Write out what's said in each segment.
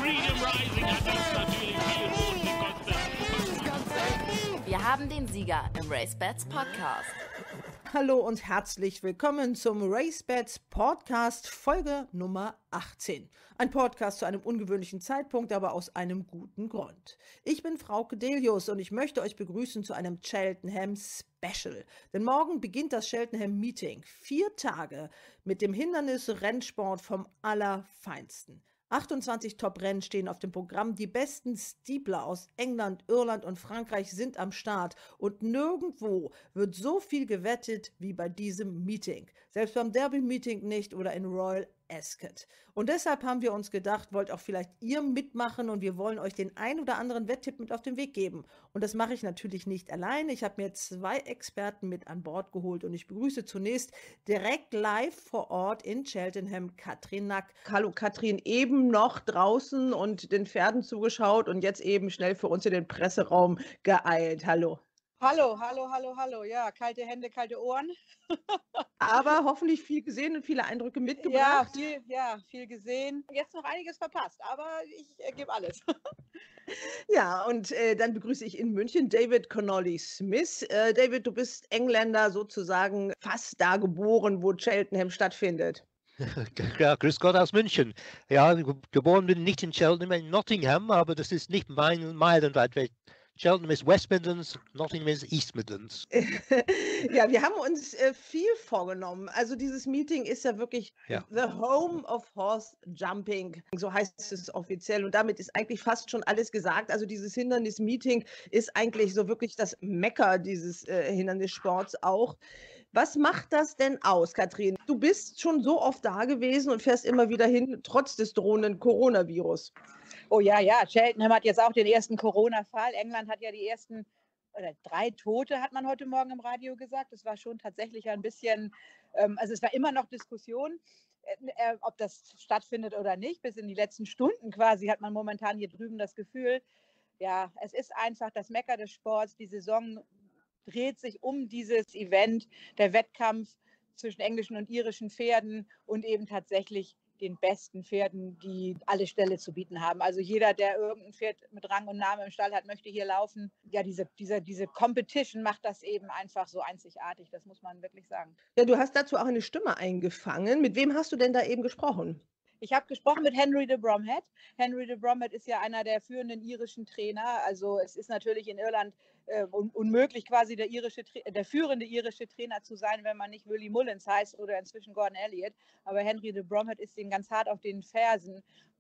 Freedom Rising hat uns natürlich viel Mut gekostet. Wir haben den Sieger im RaceBets Podcast. Hallo und herzlich willkommen zum RaceBets Podcast Folge Nummer 18. Ein Podcast zu einem ungewöhnlichen Zeitpunkt, aber aus einem guten Grund. Ich bin Frauke Delius und ich möchte euch begrüßen zu einem Cheltenham Special. Denn morgen beginnt das Cheltenham Meeting. 4 Tage mit dem Hindernis-Rennsport vom Allerfeinsten. 28 Top-Rennen stehen auf dem Programm. Die besten Steepler aus England, Irland und Frankreich sind am Start. Und nirgendwo wird so viel gewettet wie bei diesem Meeting. Selbst beim Derby-Meeting nicht oder in Royal Ascot. Und deshalb haben wir uns gedacht, wollt auch vielleicht ihr mitmachen und wir wollen euch den ein oder anderen Wetttipp mit auf den Weg geben. Und das mache ich natürlich nicht alleine. Ich habe mir 2 Experten mit an Bord geholt und ich begrüße zunächst direkt live vor Ort in Cheltenham Katrin Nack. Hallo Katrin, eben noch draußen und den Pferden zugeschaut und jetzt eben schnell für uns in den Presseraum geeilt. Hallo. Hallo. Ja, kalte Hände, kalte Ohren. Aber hoffentlich viel gesehen und viele Eindrücke mitgebracht. Ja, viel gesehen. Jetzt noch einiges verpasst, aber ich gebe alles. Ja, und dann begrüße ich in München David Connolly Smith. David, du bist Engländer sozusagen fast da geboren, wo Cheltenham stattfindet. Ja, grüß Gott aus München. Ja, geboren bin ich nicht in Cheltenham, in Nottingham, aber das ist nicht meilenweit weg. Cheltenham ist West Midlands, Nottingham ist East Midlands. Ja, wir haben uns viel vorgenommen. Also dieses Meeting ist ja wirklich the home of horse jumping, so heißt es offiziell. Und damit ist eigentlich fast schon alles gesagt. Also dieses Hindernis-Meeting ist eigentlich so wirklich das Mekka dieses Hindernissports auch. Was macht das denn aus, Katrin? Du bist schon so oft da gewesen und fährst immer wieder hin, trotz des drohenden Coronavirus. Oh ja, Cheltenham hat jetzt auch den ersten Corona-Fall. England hat ja die ersten 3 Tote, hat man heute Morgen im Radio gesagt. Das war schon tatsächlich ein bisschen, also es war immer noch Diskussion, ob das stattfindet oder nicht. Bis in die letzten Stunden quasi hat man momentan hier drüben das Gefühl, ja, es ist einfach das Mekka des Sports. Die Saison dreht sich um dieses Event, der Wettkampf zwischen englischen und irischen Pferden und eben tatsächlich den besten Pferden, die alle Ställe zu bieten haben. Also jeder, der irgendein Pferd mit Rang und Namen im Stall hat, möchte hier laufen. Ja, diese Competition macht das eben einfach so einzigartig, das muss man wirklich sagen. Ja, du hast dazu auch eine Stimme eingefangen. Mit wem hast du denn da eben gesprochen? Ich habe gesprochen mit Henry de Bromhead. Henry de Bromhead ist ja einer der führenden irischen Trainer. Also es ist natürlich in Irland unmöglich, quasi der führende irische Trainer zu sein, wenn man nicht Willie Mullins heißt oder inzwischen Gordon Elliott. Aber Henry de Bromhead ist den ganz hart auf den Fersen.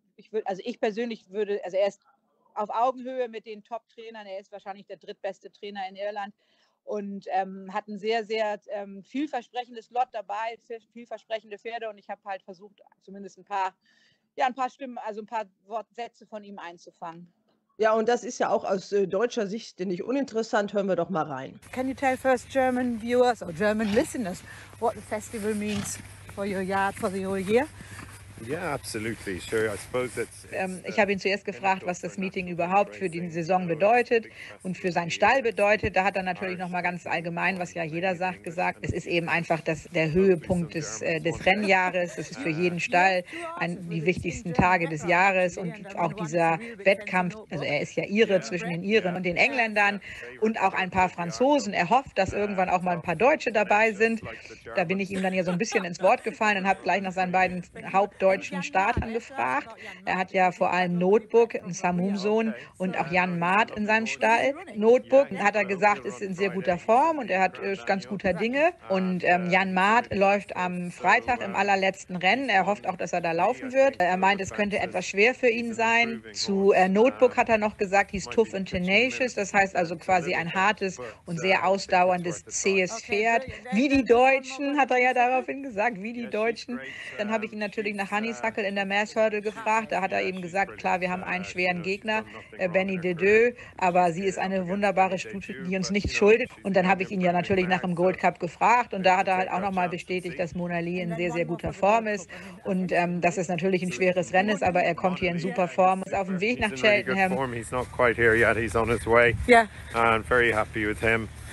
Ich persönlich würde, also er ist auf Augenhöhe mit den Top-Trainern. Er ist wahrscheinlich der drittbeste Trainer in Irland. Und hat ein sehr, sehr vielversprechendes Lot dabei, vielversprechende Pferde. Und ich habe halt versucht, zumindest ein paar Stimmen, also ein paar Wortsätze von ihm einzufangen. Ja, und das ist ja auch aus deutscher Sicht nicht uninteressant. Hören wir doch mal rein. Can you tell first German viewers or German listeners what the festival means for your yard for the whole year? Yeah, absolutely. Sure. I suppose ich habe ihn zuerst gefragt, was das Meeting überhaupt für die Saison bedeutet und für seinen Stall bedeutet. Da hat er natürlich noch mal ganz allgemein, was ja jeder sagt, gesagt. Es ist eben einfach der Höhepunkt des Rennjahres. Es ist für jeden Stall die wichtigsten Tage des Jahres und auch dieser Wettkampf. Also er ist ja Ire zwischen den Iren und den Engländern und auch ein paar Franzosen. Er hofft, dass irgendwann auch mal ein paar Deutsche dabei sind. Da bin ich ihm dann ja so ein bisschen ins Wort gefallen und habe gleich nach seinen beiden hauptdeutschen Startern gefragt. Er hat ja vor allem Notebook, einen Samum-Sohn und auch Jan Maat in seinem Stall. Notebook, hat er gesagt, ist in sehr guter Form und er ist ganz guter Dinge. Und Jan Maat läuft am Freitag im allerletzten Rennen. Er hofft auch, dass er da laufen wird. Er meint, es könnte etwas schwer für ihn sein. Zu Notebook hat er noch gesagt, he's tough and tenacious. Das heißt also quasi ein hartes und sehr ausdauerndes, zähes Pferd. Wie die Deutschen, hat er ja daraufhin gesagt, wie die Deutschen. Dann habe ich ihn natürlich nach Honeysuckle in der Mass Hurdle gefragt. Da hat er eben gesagt, klar, wir haben einen schweren Gegner, Benny Dedeux, aber sie ist eine wunderbare Stute, die uns nichts schuldet. Und dann habe ich ihn ja natürlich nach dem Gold Cup gefragt und da hat er halt auch nochmal bestätigt, dass Mona Lee in sehr, sehr guter Form ist und dass es natürlich ein schweres Rennen ist, aber er kommt hier in super Form, ist auf dem Weg nach Cheltenham. He's not quite here yet. He's on his way. Yeah. I'm very happy with him.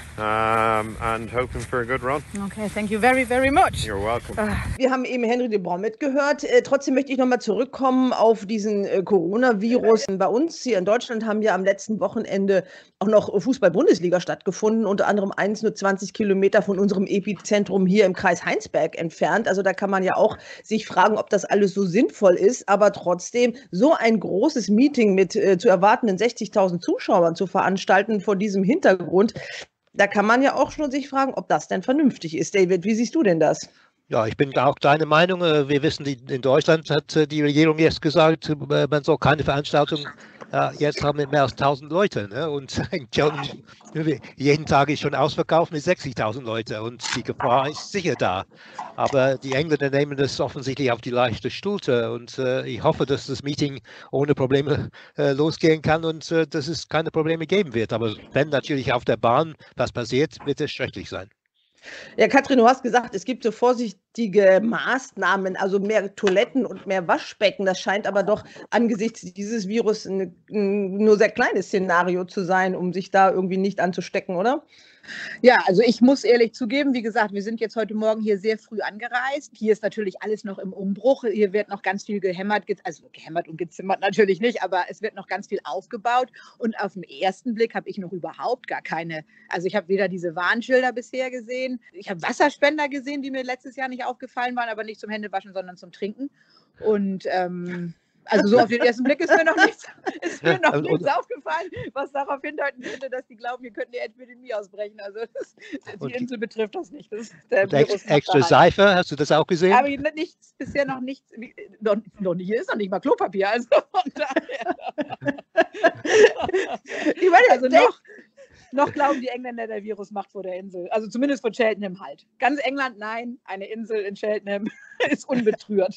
and hoping for a good run. Okay, thank you very, very much. You're welcome. Wir haben eben Henry de Brun mitgehört. Trotzdem möchte ich nochmal zurückkommen auf diesen Coronavirus. Bei uns hier in Deutschland haben ja am letzten Wochenende auch noch Fußball-Bundesliga stattgefunden, unter anderem eins nur 20 Kilometer von unserem Epizentrum hier im Kreis Heinsberg entfernt. Also da kann man ja auch sich fragen, ob das alles so sinnvoll ist, aber trotzdem so ein großes Meeting mit zu erwartenden 60.000 Zuschauern zu veranstalten vor diesem Hintergrund, da kann man ja auch schon sich fragen, ob das denn vernünftig ist. David, wie siehst du denn das? Ja, ich bin auch deiner Meinung. Wir wissen, in Deutschland hat die Regierung jetzt gesagt, man soll keine Veranstaltung jetzt haben mit mehr als 1.000 Leute. Ne? Und jeden Tag ist schon ausverkauft mit 60.000 Leute und die Gefahr ist sicher da. Aber die Engländer nehmen das offensichtlich auf die leichte Schulter und ich hoffe, dass das Meeting ohne Probleme losgehen kann und dass es keine Probleme geben wird. Aber wenn natürlich auf der Bahn was passiert, wird es schrecklich sein. Ja, Katrin, du hast gesagt, es gibt so vorsichtige Maßnahmen, also mehr Toiletten und mehr Waschbecken. Das scheint aber doch angesichts dieses Virus ein nur sehr kleines Szenario zu sein, um sich da irgendwie nicht anzustecken, oder? Ja, also ich muss ehrlich zugeben, wie gesagt, wir sind jetzt heute Morgen hier sehr früh angereist. Hier ist natürlich alles noch im Umbruch. Hier wird noch ganz viel gehämmert, also gehämmert und gezimmert natürlich nicht, aber es wird noch ganz viel aufgebaut. Und auf den ersten Blick habe ich noch überhaupt gar keine, also ich habe weder diese Warnschilder bisher gesehen, ich habe Wasserspender gesehen, die mir letztes Jahr nicht aufgefallen waren, aber nicht zum Händewaschen, sondern zum Trinken. Und also so auf den ersten Blick ist mir noch nichts aufgefallen, was darauf hindeuten würde, dass die glauben, wir könnten die Epidemie ausbrechen. Also die Insel betrifft das nicht. Das ist der Virus extra Seife, hast du das auch gesehen? Aber bisher noch nichts, noch nicht, hier ist noch nicht mal Klopapier. Also von daher. Also noch glauben die Engländer, der Virus macht vor der Insel. Also zumindest von Cheltenham halt. Ganz England, nein. Eine Insel in Cheltenham ist unbetrührt.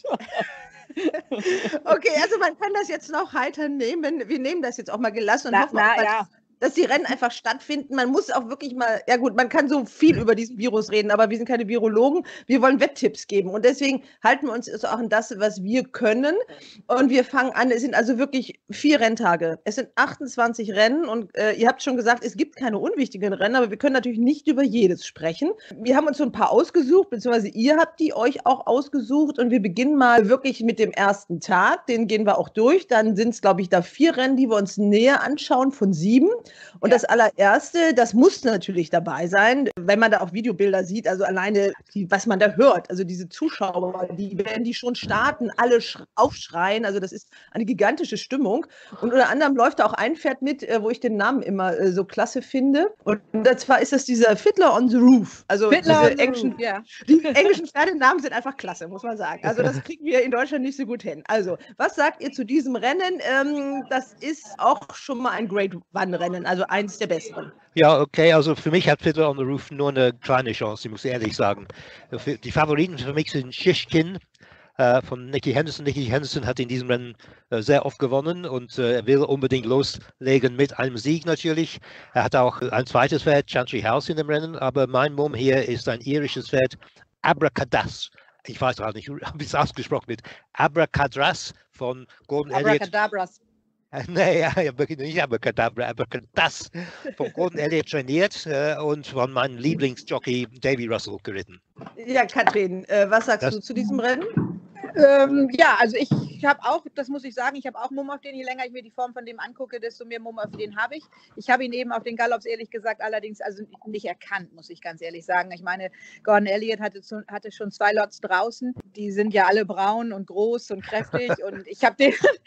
Okay, also man kann das jetzt noch heiter nehmen. Wir nehmen das jetzt auch mal gelassen und hoffen, dass die Rennen einfach stattfinden. Man muss auch wirklich mal, ja gut, man kann so viel über diesen Virus reden, aber wir sind keine Virologen. Wir wollen Wetttipps geben und deswegen halten wir uns also auch an das, was wir können. Und wir fangen an, es sind also wirklich 4 Renntage. Es sind 28 Rennen und ihr habt schon gesagt, es gibt keine unwichtigen Rennen, aber wir können natürlich nicht über jedes sprechen. Wir haben uns so ein paar ausgesucht, beziehungsweise ihr habt die euch auch ausgesucht und wir beginnen mal wirklich mit dem ersten Tag. Den gehen wir auch durch. Dann sind es, glaube ich, da 4 Rennen, die wir uns näher anschauen von 7. Und das allererste, das muss natürlich dabei sein, wenn man da auch Videobilder sieht, also alleine, was man da hört, also diese Zuschauer, wenn die schon starten, alle aufschreien, also das ist eine gigantische Stimmung. Und unter anderem läuft da auch ein Pferd mit, wo ich den Namen immer so klasse finde. Und zwar ist das dieser Fiddler on the Roof. Also die englischen Pferdenamen sind einfach klasse, muss man sagen. Also das kriegen wir in Deutschland nicht so gut hin. Also, was sagt ihr zu diesem Rennen? Das ist auch schon mal ein Grade One-Rennen. Also eins der besseren. Ja, okay, also für mich hat Fiddler on the Roof nur eine kleine Chance, ich muss ehrlich sagen. Die Favoriten für mich sind Shishkin von Nicky Henderson. Nicky Henderson hat in diesem Rennen sehr oft gewonnen und er will unbedingt loslegen mit einem Sieg natürlich. Er hat auch ein zweites Pferd, Chantry House, in dem Rennen, aber mein Mumm hier ist ein irisches Pferd, Abracadabras. Ich weiß auch nicht, wie es ausgesprochen wird. Abracadabras von Gordon Elliott. Abracadabras. Nee, nicht Abracadabras von Gordon Elliott trainiert und von meinem Lieblingsjockey Davy Russell geritten. Ja, Katrin, was sagst du zu diesem Rennen? Ja, also ich habe auch, das muss ich sagen, ich habe auch Mumm auf den. Je länger ich mir die Form von dem angucke, desto mehr Mumm auf den habe ich. Ich habe ihn eben auf den Gallops ehrlich gesagt allerdings also nicht erkannt, muss ich ganz ehrlich sagen. Ich meine, Gordon Elliott hatte schon 2 Lots draußen. Die sind ja alle braun und groß und kräftig. Und ich habe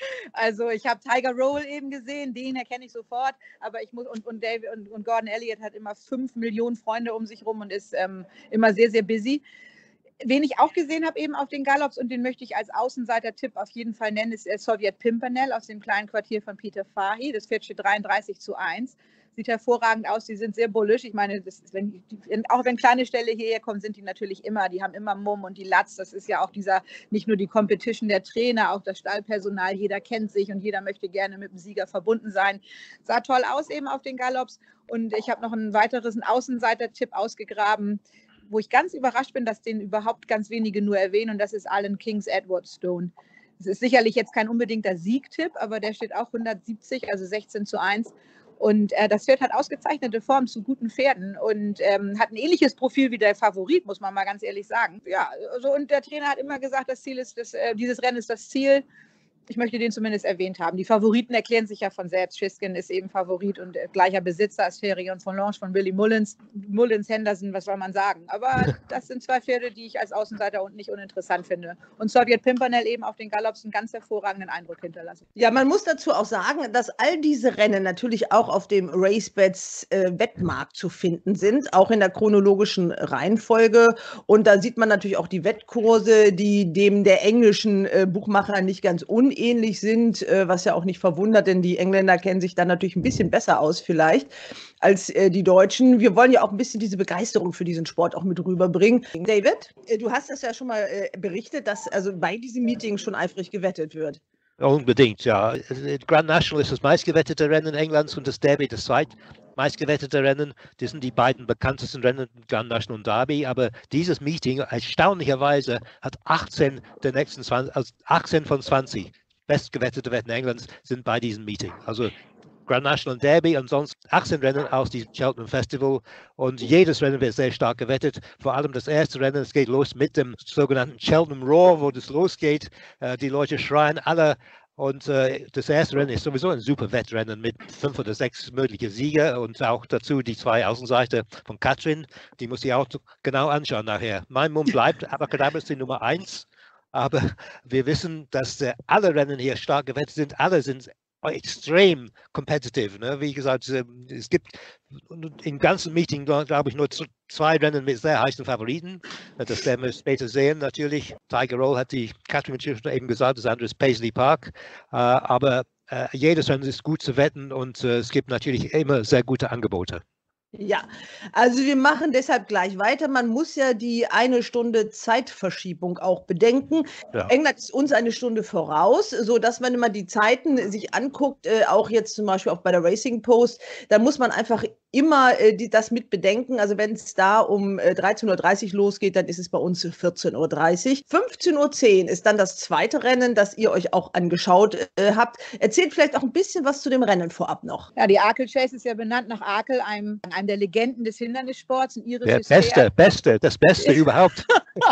Tiger Roll eben gesehen, den erkenne ich sofort. Aber ich muss, und Gordon Elliott hat immer 5 Millionen Freunde um sich rum und ist immer sehr, sehr busy. Wen ich auch gesehen habe eben auf den Gallops und den möchte ich als Außenseiter-Tipp auf jeden Fall nennen, ist Soviet Pimpernel aus dem kleinen Quartier von Peter Fahey. Das Pferd steht 33:1. Sieht hervorragend aus, die sind sehr bullisch. Ich meine, auch wenn kleine Ställe hierher kommen, sind die natürlich immer, die haben immer Mumm und die Latz. Das ist ja auch nicht nur die Competition der Trainer, auch das Stallpersonal. Jeder kennt sich und jeder möchte gerne mit dem Sieger verbunden sein. Sah toll aus eben auf den Gallops. Und ich habe noch einen weiteren Außenseiter-Tipp ausgegraben, wo ich ganz überrascht bin, dass den überhaupt ganz wenige nur erwähnen, und das ist Alan Kings Edwardstone. Das ist sicherlich jetzt kein unbedingter Siegtipp, aber der steht auch 170, also 16:1. Und das Pferd hat ausgezeichnete Form zu guten Pferden und hat ein ähnliches Profil wie der Favorit, muss man mal ganz ehrlich sagen. Ja, also, und der Trainer hat immer gesagt, das Ziel ist, dieses Rennen ist das Ziel. Ich möchte den zumindest erwähnt haben. Die Favoriten erklären sich ja von selbst. Shiskin ist eben Favorit und gleicher Besitzer als Ferion von Lange von Billy Mullins. Mullins, Henderson, was soll man sagen? Aber das sind zwei Pferde, die ich als Außenseiter und nicht uninteressant finde. Und Soviet Pimpernel eben auf den Gallops einen ganz hervorragenden Eindruck hinterlassen. Ja, man muss dazu auch sagen, dass all diese Rennen natürlich auch auf dem RaceBets Wettmarkt zu finden sind, auch in der chronologischen Reihenfolge. Und da sieht man natürlich auch die Wettkurse, die dem der englischen Buchmacher nicht ganz unähnlich sind, was ja auch nicht verwundert, denn die Engländer kennen sich dann natürlich ein bisschen besser aus vielleicht als die Deutschen. Wir wollen ja auch ein bisschen diese Begeisterung für diesen Sport auch mit rüberbringen. David, du hast das ja schon mal berichtet, dass also bei diesem Meeting schon eifrig gewettet wird. Unbedingt, ja. Grand National ist das meistgewettete Rennen Englands und das Derby das zweitmeistgewettete Rennen. Das sind die beiden bekanntesten Rennen, Grand National und Derby. Aber dieses Meeting, erstaunlicherweise, hat 18 von 20 bestgewettete Wetten Englands sind bei diesem Meeting. Also Grand National und Derby und sonst 18 Rennen aus diesem Cheltenham Festival und jedes Rennen wird sehr stark gewettet. Vor allem das erste Rennen, es geht los mit dem sogenannten Cheltenham Roar, wo das losgeht. Die Leute schreien alle und das erste Rennen ist sowieso ein super Wettrennen mit 5 oder 6 möglichen Sieger und auch dazu die 2 Außenseiter von Katrin. Die muss ich auch genau anschauen nachher. Mein Mund bleibt, Abracadabra ist die Nummer 1. Aber wir wissen, dass alle Rennen hier stark gewettet sind. Alle sind extrem competitive. Ne? Wie gesagt, es gibt im ganzen Meeting, glaube ich, nur 2 Rennen mit sehr heißen Favoriten. Das werden wir später sehen, natürlich. Tiger Roll hat die Catherine eben gesagt, das andere ist Paisley Park. Aber jedes Rennen ist gut zu wetten und es gibt natürlich immer sehr gute Angebote. Ja, also wir machen deshalb gleich weiter. Man muss ja die 1 Stunde Zeitverschiebung auch bedenken. Ja. England ist uns 1 Stunde voraus, sodass man immer die Zeiten sich anguckt, auch jetzt zum Beispiel auch bei der Racing Post, da muss man einfach immer das mit bedenken. Also wenn es da um 13:30 Uhr losgeht, dann ist es bei uns 14:30 Uhr. 15:10 Uhr ist dann das zweite Rennen, das ihr euch auch angeschaut habt. Erzählt vielleicht auch ein bisschen was zu dem Rennen vorab noch. Ja, die Arkle Chase ist ja benannt nach Arkle, einem der Legenden des Hindernissports. Das Beste überhaupt.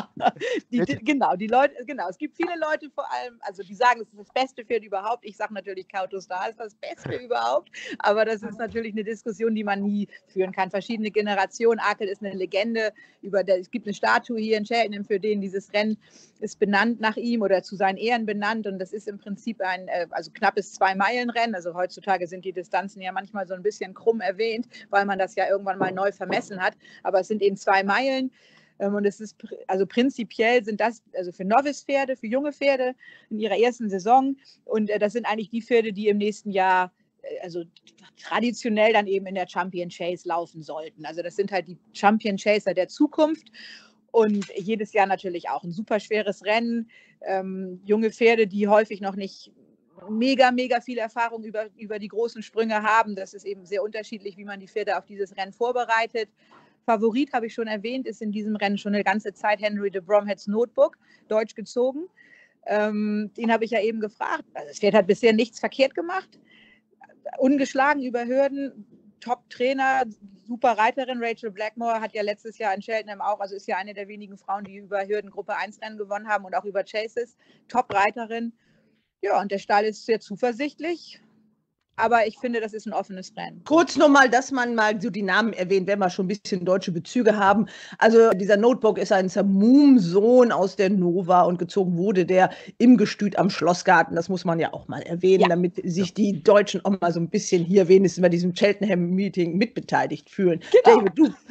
Es gibt viele Leute vor allem, also die sagen, es ist das beste Pferd überhaupt. Ich sage natürlich, Kauto Star ist das Beste überhaupt, aber das ist natürlich eine Diskussion, die man nie führen kann. Verschiedene Generationen. Arkle ist eine Legende. Es gibt eine Statue hier in Cheltenham, für den dieses Rennen ist benannt nach ihm oder zu seinen Ehren benannt und das ist im Prinzip ein knappes 2-Meilen-Rennen. Also heutzutage sind die Distanzen ja manchmal so ein bisschen krumm erwähnt, weil man das ja irgendwann mal neu vermessen hat, aber es sind eben 2 Meilen. Und es ist, also prinzipiell sind das, also für Novice-Pferde, für junge Pferde in ihrer ersten Saison. Und das sind eigentlich die Pferde, die im nächsten Jahr, also traditionell dann eben in der Champion Chase laufen sollten. Also das sind halt die Champion Chaser der Zukunft. Und jedes Jahr natürlich auch ein super schweres Rennen. Junge Pferde, die häufig noch nicht mega viel Erfahrung über die großen Sprünge haben. Das ist eben sehr unterschiedlich, wie man die Pferde auf dieses Rennen vorbereitet. Favorit, habe ich schon erwähnt, ist in diesem Rennen schon eine ganze Zeit Henry de Bromhead's Notebook, deutsch gezogen. Den habe ich ja eben gefragt. Also das Pferd hat bisher nichts verkehrt gemacht. Ungeschlagen über Hürden, Top-Trainer, super Reiterin. Rachel Blackmore hat ja letztes Jahr in Cheltenham auch, also ist ja eine der wenigen Frauen, die über Hürden Gruppe 1 Rennen gewonnen haben und auch über Chases. Top-Reiterin. Ja, und der Stall ist sehr zuversichtlich. Aber ich finde, das ist ein offenes Rennen. Kurz nochmal, dass man mal so die Namen erwähnt, wenn wir schon ein bisschen deutsche Bezüge haben. Also dieser Notebook ist ein Zamum-Sohn aus der Nova und gezogen wurde der im Gestüt am Schlossgarten. Das muss man ja auch mal erwähnen, damit sich die Deutschen auch mal so ein bisschen hier wenigstens bei diesem Cheltenham-Meeting mitbeteiligt fühlen. Genau.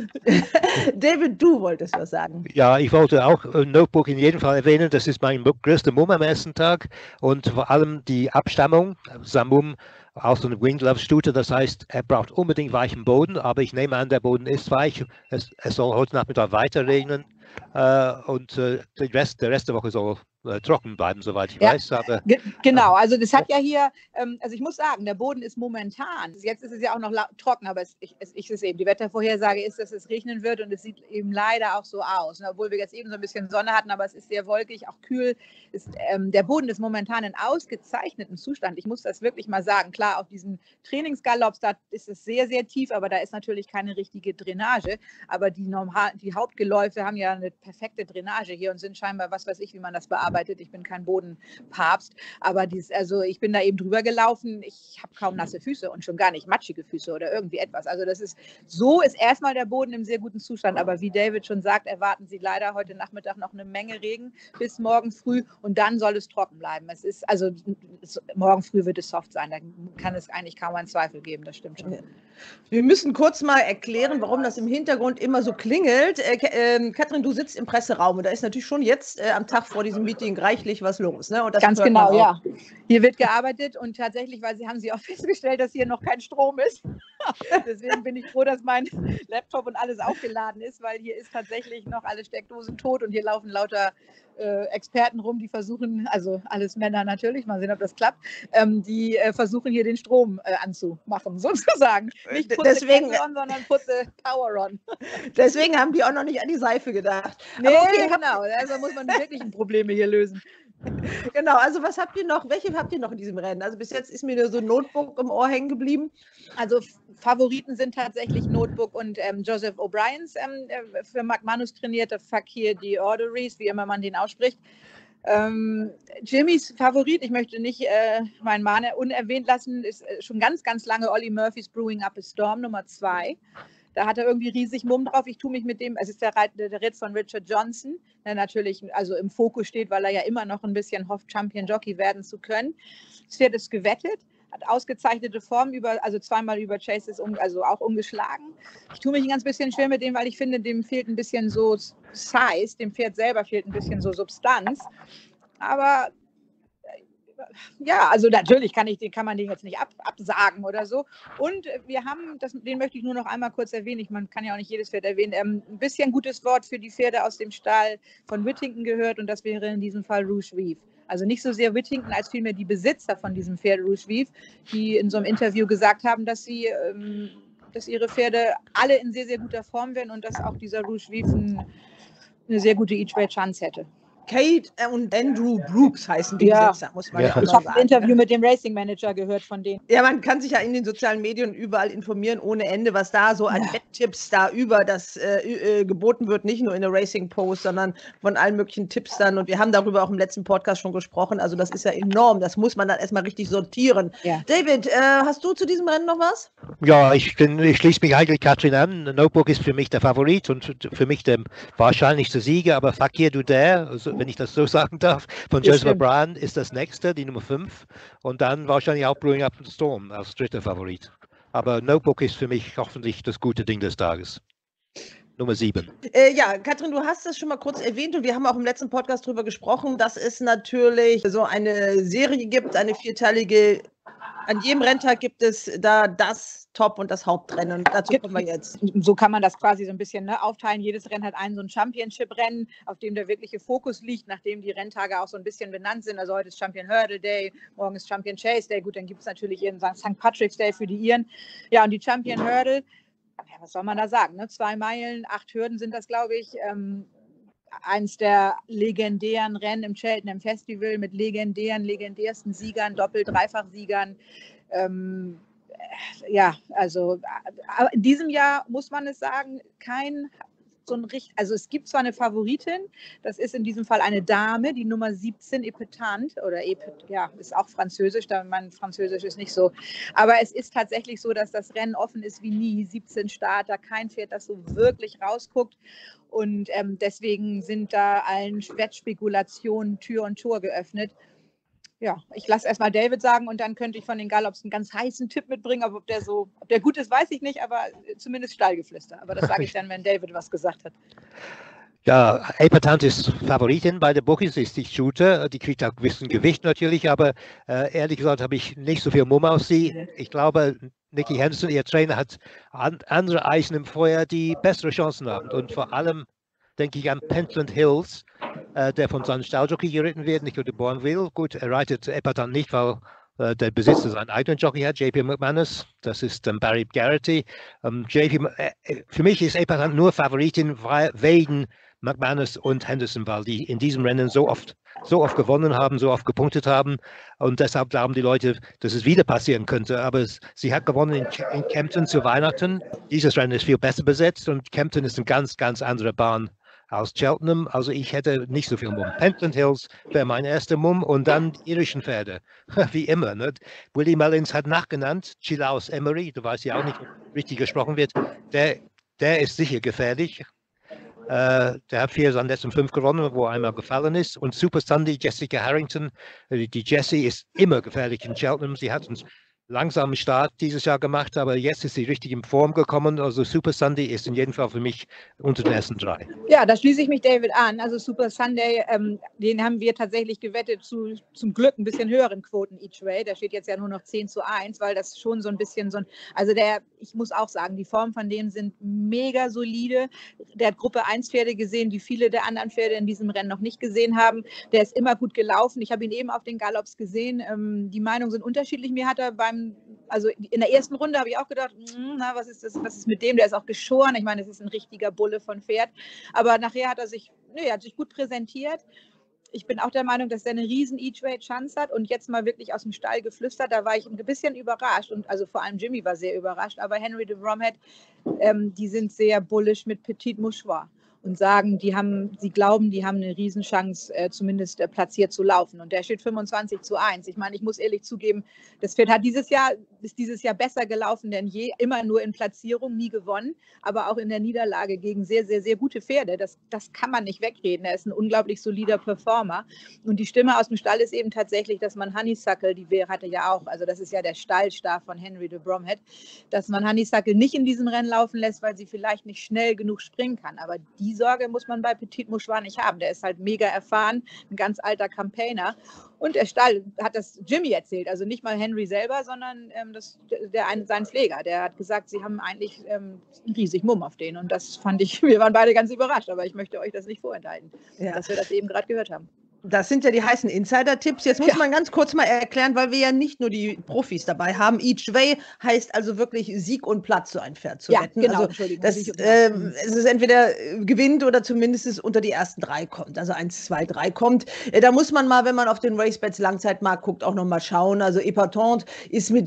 David, du wolltest was sagen. Ja, ich wollte auch Notebook in jedem Fall erwähnen. Das ist mein größter Mumm am ersten Tag und vor allem die Abstammung, Zamum, aus so einer Winged-Love-Stute, das heißt, er braucht unbedingt weichen Boden, aber ich nehme an, der Boden ist weich. Es soll heute Nachmittag weiter regnen und der Rest der Woche soll trocken bleiben, soweit ich Ja, weiß. Aber genau, also das hat ja hier, also ich muss sagen, der Boden ist momentan, jetzt ist es ja auch noch trocken, aber die Wettervorhersage ist, dass es regnen wird und es sieht eben leider auch so aus, obwohl wir jetzt eben so ein bisschen Sonne hatten, aber es ist sehr wolkig, auch kühl. Der Boden ist momentan in ausgezeichnetem Zustand. Ich muss das wirklich mal sagen. Klar, auf diesen Trainingsgalops, da ist es sehr, sehr tief, aber da ist natürlich keine richtige Drainage. Aber die Hauptgeläufe haben ja eine perfekte Drainage hier und sind scheinbar, was weiß ich, wie man das bearbeitet. Ich bin kein Bodenpapst, aber ich bin da eben drüber gelaufen. Ich habe kaum nasse Füße und schon gar nicht matschige Füße oder irgendwie etwas. Also so ist erstmal der Boden im sehr guten Zustand. Aber wie David schon sagt, erwarten Sie leider heute Nachmittag noch eine Menge Regen bis morgen früh und dann soll es trocken bleiben. Morgen früh wird es soft sein. Da kann es eigentlich kaum einen Zweifel geben. Das stimmt schon. Wir müssen kurz mal erklären, warum das im Hintergrund immer so klingelt. Katrin, du sitzt im Presseraum und da ist natürlich schon jetzt am Tag vor diesem Meeting reichlich was los. Ne? Und das ganz genau, ja. Hier wird gearbeitet und tatsächlich, haben sie auch festgestellt, dass hier noch kein Strom ist. Deswegen bin ich froh, dass mein Laptop und alles aufgeladen ist, weil hier ist tatsächlich noch alle Steckdosen tot und hier laufen lauter Experten rum, die versuchen, also alles Männer natürlich, mal sehen, ob das klappt, die versuchen hier den Strom anzumachen, sozusagen. Nicht putze Kettle-on, sondern putze Power-on. Deswegen haben die auch noch nicht an die Seife gedacht. Nee, okay, genau, also muss man die wirklichen Probleme hier lösen. Genau, also was habt ihr noch? Welche habt ihr noch in diesem Rennen? Also bis jetzt ist mir nur so ein Notebook im Ohr hängen geblieben. Also Favoriten sind tatsächlich Notebook und Joseph O'Briens für McManus trainierte Fakir Diodorese, wie immer man den ausspricht. Jimmys Favorit, ich möchte nicht meinen Mann unerwähnt lassen, ist schon ganz, ganz lange Ollie Murphys Brewing Up a Storm Nummer 2. Da hat er irgendwie riesig Mumm drauf. Ich tue mich mit dem, es ist der Ritt von Richard Johnson, der natürlich also im Fokus steht, weil er ja immer noch ein bisschen hofft, Champion Jockey werden zu können. Das Pferd ist gewettet, hat ausgezeichnete Form, also zweimal über Chase also auch umgeschlagen. Ich tue mich ein ganz bisschen schwer mit dem, weil ich finde, dem fehlt ein bisschen so Size, dem Pferd selber fehlt ein bisschen so Substanz. Aber ja, also natürlich kann man den jetzt nicht absagen oder so. Und wir haben, den möchte ich nur noch einmal kurz erwähnen, man kann ja auch nicht jedes Pferd erwähnen, ein bisschen gutes Wort für die Pferde aus dem Stall von Whittington gehört und das wäre in diesem Fall Rouge Vive. Also nicht so sehr Whittington, als vielmehr die Besitzer von diesem Pferd Rouge Vive, die in so einem Interview gesagt haben, dass ihre Pferde alle in sehr, sehr guter Form wären und dass auch dieser Rouge Vive eine sehr gute Each-Way-Chance hätte. Kate und Andrew Brooks heißen die Besitzer, muss man ja auch Ich habe ein Interview mit dem Racing Manager gehört von denen. Ja, man kann sich ja in den sozialen Medien überall informieren, ohne Ende, was da so an Wetttipps da über das geboten wird, nicht nur in der Racing Post, sondern von allen möglichen Tipps dann. Und wir haben darüber auch im letzten Podcast schon gesprochen. Also das ist ja enorm. Das muss man dann erstmal richtig sortieren. Ja. David, hast du zu diesem Rennen noch was? Ja, ich schließe mich eigentlich Katrin an. Notebook ist für mich der Favorit und für mich der wahrscheinlichste Sieger, aber Fakir Duder, also wenn ich das so sagen darf, von Joseph O'Brien ist das nächste, die Nummer 5. Und dann wahrscheinlich auch Brewing Up a Storm als dritter Favorit. Aber Notebook ist für mich hoffentlich das gute Ding des Tages. Nummer 7. Ja, Katrin, du hast es schon mal kurz erwähnt und wir haben auch im letzten Podcast darüber gesprochen, dass es natürlich so eine Serie gibt, eine vierteilige. An jedem Renntag gibt es da das Top- und das Hauptrennen. Und dazu kommen wir jetzt. So kann man das quasi so ein bisschen aufteilen. Jedes Rennen hat so ein Championship-Rennen, auf dem der wirkliche Fokus liegt, nachdem die Renntage auch so ein bisschen benannt sind. Also heute ist Champion Hurdle Day, morgen ist Champion Chase Day. Gut, dann gibt es natürlich ihren St. Patrick's Day für die Iren. Ja, und die Champion Hurdle, ja, was soll man da sagen? Ne? 2 Meilen, 8 Hürden sind das, glaube ich. Eins der legendären Rennen im Cheltenham Festival mit legendärsten Siegern, Doppel-, Dreifach-Siegern. Ja, also in diesem Jahr muss man es sagen, also es gibt zwar eine Favoritin, das ist in diesem Fall eine Dame, die Nummer 17, Epetant, ist auch französisch, mein Französisch ist nicht so, aber es ist tatsächlich so, dass das Rennen offen ist wie nie, 17 Starter, kein Pferd, das so wirklich rausguckt und deswegen sind da allen Wettspekulationen Tür und Tor geöffnet. Ja, ich lasse erstmal David sagen und dann könnte ich von den Galops einen ganz heißen Tipp mitbringen, aber ob der gut ist, weiß ich nicht, aber zumindest Stallgeflüster. Aber das sage ich dann, wenn David was gesagt hat. Ja, Epetant ist Favoritin bei der Bookies, ist die Shooter, die kriegt auch ein bisschen Gewicht natürlich, aber ehrlich gesagt habe ich nicht so viel Mumm auf sie. Ich glaube, Nicky Henderson, ihr Trainer, hat andere Eisen im Feuer, die bessere Chancen haben und vor allem denke ich an Pentland Hills, der von seinem Stalljockey geritten wird, Nico de Boinville. Gut, er reitet Epatant nicht, weil der Besitzer seinen eigenen Jockey hat, JP McManus. Das ist Barry Garrity. Für mich ist Epatant nur Favoritin wegen McManus und Henderson, weil die in diesem Rennen so oft gewonnen haben, so oft gepunktet haben. Und deshalb glauben die Leute, dass es wieder passieren könnte. Aber sie hat gewonnen in Kempton zu Weihnachten. Dieses Rennen ist viel besser besetzt und Kempton ist eine ganz, ganz andere Bahn aus Cheltenham. Also ich hätte nicht so viel Mumm. Pentland Hills wäre mein erster Mumm und dann die irischen Pferde, wie immer. Ne? Willie Mullins hat nachgenannt, Chilaus Emery, du weißt ja auch nicht, ob richtig gesprochen wird, der ist sicher gefährlich. Der hat 4 seiner letzten 5 gewonnen, wo er einmal gefallen ist. Und Super Sunday, Jessica Harrington, die Jessie ist immer gefährlich in Cheltenham. Sie hat einen langsamen Start dieses Jahr gemacht, aber jetzt ist sie richtig in Form gekommen. Also Super Sunday ist in jedem Fall für mich unter den ersten 3. Ja, da schließe ich mich David an. Also Super Sunday, den haben wir tatsächlich gewettet zu zum Glück ein bisschen höheren Quoten each way. Der steht jetzt ja nur noch 10:1, weil das schon so ein bisschen also ich muss auch sagen, die Formen von dem sind mega solide. Der hat Gruppe 1 Pferde gesehen, die viele der anderen Pferde in diesem Rennen noch nicht gesehen haben. Der ist immer gut gelaufen. Ich habe ihn eben auf den Galopps gesehen. Die Meinungen sind unterschiedlich. Mir hat er also in der ersten Runde habe ich auch gedacht, was ist mit dem? Der ist auch geschoren. Ich meine, das ist ein richtiger Bulle von Pferd. Aber nachher hat er sich gut präsentiert. Ich bin auch der Meinung, dass er eine riesen Each-Way-Chance hat und jetzt mal wirklich aus dem Stall geflüstert. Da war ich ein bisschen überrascht und also vor allem Jimmy war sehr überrascht. Aber Henry de Bromhead, die sind sehr bullish mit Petit Mouchoir und sagen, sie glauben, die haben eine Riesenchance, zumindest platziert zu laufen. Und der steht 25:1. Ich meine, ich muss ehrlich zugeben, das Pferd ist dieses Jahr besser gelaufen denn je, immer nur in Platzierung, nie gewonnen, aber auch in der Niederlage gegen sehr, sehr, sehr gute Pferde. Das kann man nicht wegreden. Er ist ein unglaublich solider Performer. Und die Stimme aus dem Stall ist eben tatsächlich, dass man Honeysuckle, die hatte ja auch, also das ist ja der Stallstar von Henry de Bromhead, dass man Honeysuckle nicht in diesem Rennen laufen lässt, weil sie vielleicht nicht schnell genug springen kann. Aber die Sorge muss man bei Petit Mouchoir nicht haben. Der ist halt mega erfahren, ein ganz alter Campaigner. Und der Stall hat das Jimmy erzählt, also nicht mal Henry selber, sondern sein Pfleger. Der hat gesagt, sie haben eigentlich riesig Mumm auf den. Und das fand ich, wir waren beide ganz überrascht, aber ich möchte euch das nicht vorenthalten, dass wir das eben gerade gehört haben. Das sind ja die heißen Insider-Tipps. Jetzt muss man ganz kurz mal erklären, weil wir ja nicht nur die Profis dabei haben. Each way heißt also wirklich Sieg und Platz, so ein Pferd zu wetten. Genau, also es ist entweder gewinnt oder zumindest es unter die ersten 3 kommt. Also 1, 2, 3 kommt. Da muss man mal, wenn man auf den RaceBets Langzeitmarkt guckt, auch nochmal schauen. Also Epatante ist mit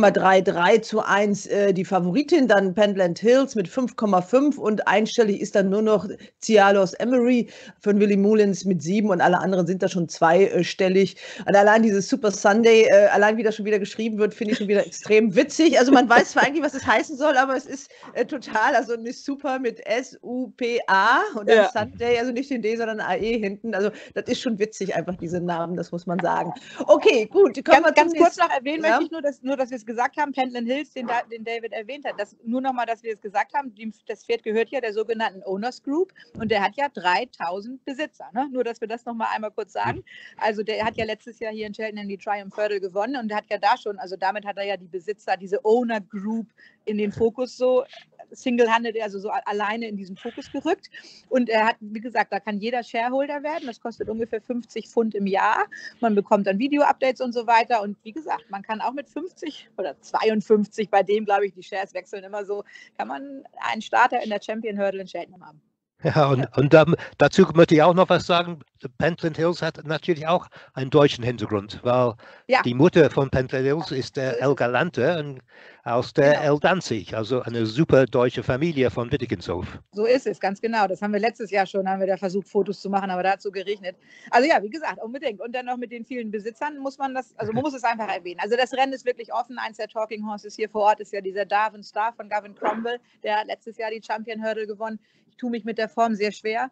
4,33:1 die Favoritin. Dann Pentland Hills mit 5,5 und einstellig ist dann nur noch Cialos Emery von Willie Mullins mit 7 und alle anderen sind da schon zweistellig. Und allein dieses Super Sunday, allein wie das schon wieder geschrieben wird, finde ich schon wieder extrem witzig. Also man weiß zwar eigentlich, was es heißen soll, aber es ist total, also eine Super mit S-U-P-A und dann Sunday, also nicht den D, sondern AE hinten. Also das ist schon witzig, einfach diese Namen, das muss man sagen. Okay, gut. Ganz kurz noch erwähnen möchte ich nur, dass wir es gesagt haben, Pentland Hills, den David erwähnt hat, nur nochmal, dass wir es gesagt haben, das Pferd gehört ja der sogenannten Owners Group und der hat ja 3000 Besitzer. Ne? Nur, dass wir das nochmal einmal kurz sagen. Also der hat ja letztes Jahr hier in Cheltenham die Triumph Hurdle gewonnen und der hat ja da schon, also damit hat er ja die Besitzer, diese Owner Group in den Fokus so single-handed, also so alleine in diesen Fokus gerückt. Und er hat, wie gesagt, da kann jeder Shareholder werden. Das kostet ungefähr 50 Pfund im Jahr. Man bekommt dann Video-Updates und so weiter. Und wie gesagt, man kann auch mit 50 oder 52, bei dem, glaube ich, die Shares wechseln immer so, kann man einen Starter in der Champion Hurdle in Cheltenham haben. Ja, und dazu möchte ich auch noch was sagen. Pentland Hills hat natürlich auch einen deutschen Hintergrund, weil die Mutter von Pentland Hills ist der El Galante aus der El Danzig, also eine super deutsche Familie von Wittigenshof. So ist es, ganz genau. Das haben wir letztes Jahr schon, haben wir da versucht, Fotos zu machen, aber da hat es so geregnet. Also ja, wie gesagt, unbedingt. Und dann noch mit den vielen Besitzern muss man das, also man muss es einfach erwähnen. Also das Rennen ist wirklich offen. Eins der Talking Horses hier vor Ort ist ja dieser Darwin Star von Gavin Cromwell, der hat letztes Jahr die Champion Hurdle gewonnen. Ich tue mich mit der Form sehr schwer.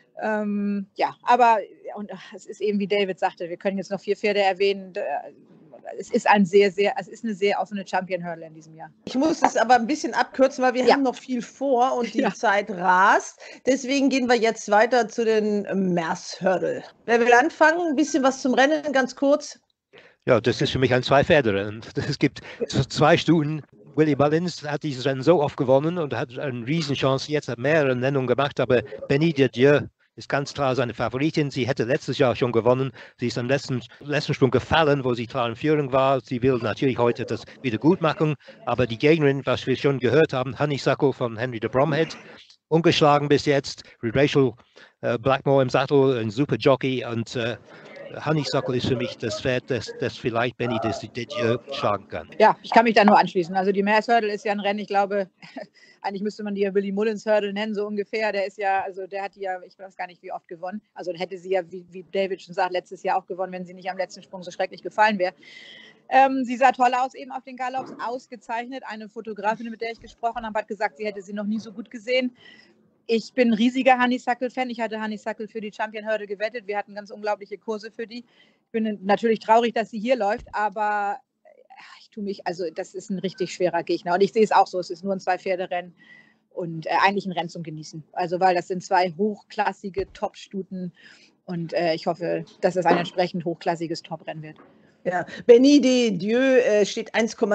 Aber und es ist eben, wie David sagte, wir können jetzt noch 4 Pferde erwähnen. Es ist eine sehr offene Champion Hurdle in diesem Jahr. Ich muss es aber ein bisschen abkürzen, weil wir haben noch viel vor und die Zeit rast. Deswegen gehen wir jetzt weiter zu den Mers Hurdle. Wer will anfangen? Ein bisschen was zum Rennen, ganz kurz. Ja, das ist für mich ein 2-Pferde-Rennen. Es gibt 2 Stunden. Willie Mullins hat dieses Rennen so oft gewonnen und hat eine Riesenchance. Jetzt hat mehrere Nennungen gemacht, aber Benny de Dieu ist ganz klar seine Favoritin. Sie hätte letztes Jahr schon gewonnen. Sie ist am letzten Sprung gefallen, wo sie klar in Führung war. Sie will natürlich heute das wieder gut machen. Aber die Gegnerin, was wir schon gehört haben, Honeysuckle von Henry de Bromhead, ungeschlagen bis jetzt. Rachel Blackmore im Sattel, ein super Jockey. Und Honeysuckle ist für mich das Pferd, das vielleicht Benny Didier schlagen kann. Ja, ich kann mich da nur anschließen. Also die Mares Hurdle ist ja ein Rennen, ich glaube, eigentlich müsste man die ja Willie Mullins Hurdle nennen, so ungefähr. Der ist ja, also der hat die ja, ich weiß gar nicht, wie oft gewonnen. Also hätte sie ja, wie David schon sagt, letztes Jahr auch gewonnen, wenn sie nicht am letzten Sprung so schrecklich gefallen wäre. Sie sah toll aus eben auf den Gallops, ausgezeichnet. Eine Fotografin, mit der ich gesprochen habe, hat gesagt, sie hätte sie noch nie so gut gesehen. Ich bin ein riesiger Honeysuckle-Fan. Ich hatte Honeysuckle für die Champion Hurdle gewettet. Wir hatten ganz unglaubliche Kurse für die. Ich bin natürlich traurig, dass sie hier läuft, aber ich tue mich, also das ist ein richtig schwerer Gegner. Und ich sehe es auch so, es ist nur ein 2-Pferde-Rennen und eigentlich ein Rennen zum Genießen. Also weil das sind 2 hochklassige Top-Stuten und ich hoffe, dass es ein entsprechend hochklassiges Top-Rennen wird. Ja, Benny Didier steht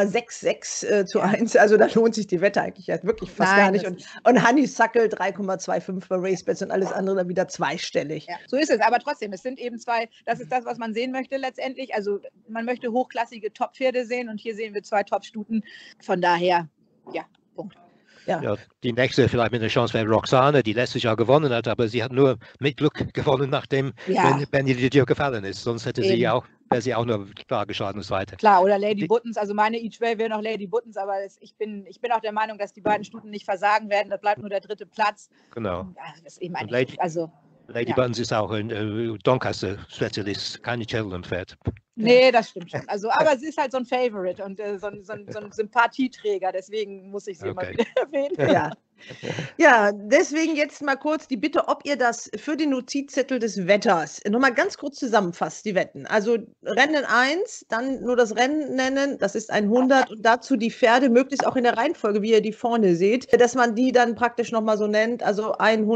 1,66 zu 1, also da lohnt sich die Wette eigentlich wirklich fast gar nicht. Und Honeysuckle 3,25 bei RaceBets und alles andere dann wieder zweistellig. Ja, so ist es, aber trotzdem, es sind eben 2, das ist das, was man sehen möchte letztendlich. Also man möchte hochklassige Top-Pferde sehen und hier sehen wir 2 Top-Stuten. Von daher, ja, Punkt. Ja, die nächste vielleicht mit einer Chance wäre Roxane, die letztes Jahr gewonnen hat, aber sie hat nur mit Glück gewonnen, nachdem Benny Didier gefallen ist. Sonst hätte wäre sie auch nur klar geschlagen und Zweite. Klar, oder Lady Buttons, also meine Each Way wäre noch Lady Buttons, aber ich bin auch der Meinung, dass die beiden Stuten nicht versagen werden, das bleibt nur der 3. Platz. Genau. Ja, das ist eben eigentlich, Lady Buttons ist auch ein Doncaster-Spezialist, keine Cheltenham-Pferd. Nee, das stimmt schon. Also, aber sie ist halt so ein Favorite und so ein Sympathieträger, deswegen muss ich sie immer wieder erwähnen. Ja, deswegen jetzt mal kurz die Bitte, ob ihr das für den Notizzettel des Wetters nochmal ganz kurz zusammenfasst, die Wetten. Also Rennen 1, dann nur das Rennen nennen, das ist 100 und dazu die Pferde, möglichst auch in der Reihenfolge, wie ihr die vorne seht, dass man die dann praktisch nochmal so nennt, also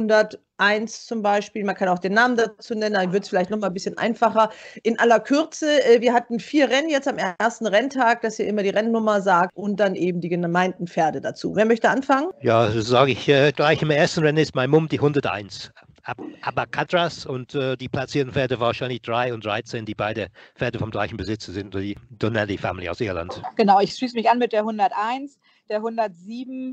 101 zum Beispiel, man kann auch den Namen dazu nennen, dann wird es vielleicht nochmal ein bisschen einfacher. In aller Kürze, wir hatten 4 Rennen jetzt am ersten Renntag, dass ihr immer die Rennnummer sagt und dann eben die gemeinten Pferde dazu. Wer möchte anfangen? Ja, das sage ich gleich im ersten Rennen ist mein Mumm die 101. Abacatras und die platzierten Pferde wahrscheinlich 3 und 13, die beide Pferde vom gleichen Besitzer sind, die Donnelly Family aus Irland. Genau, ich schließe mich an mit der 101, der 107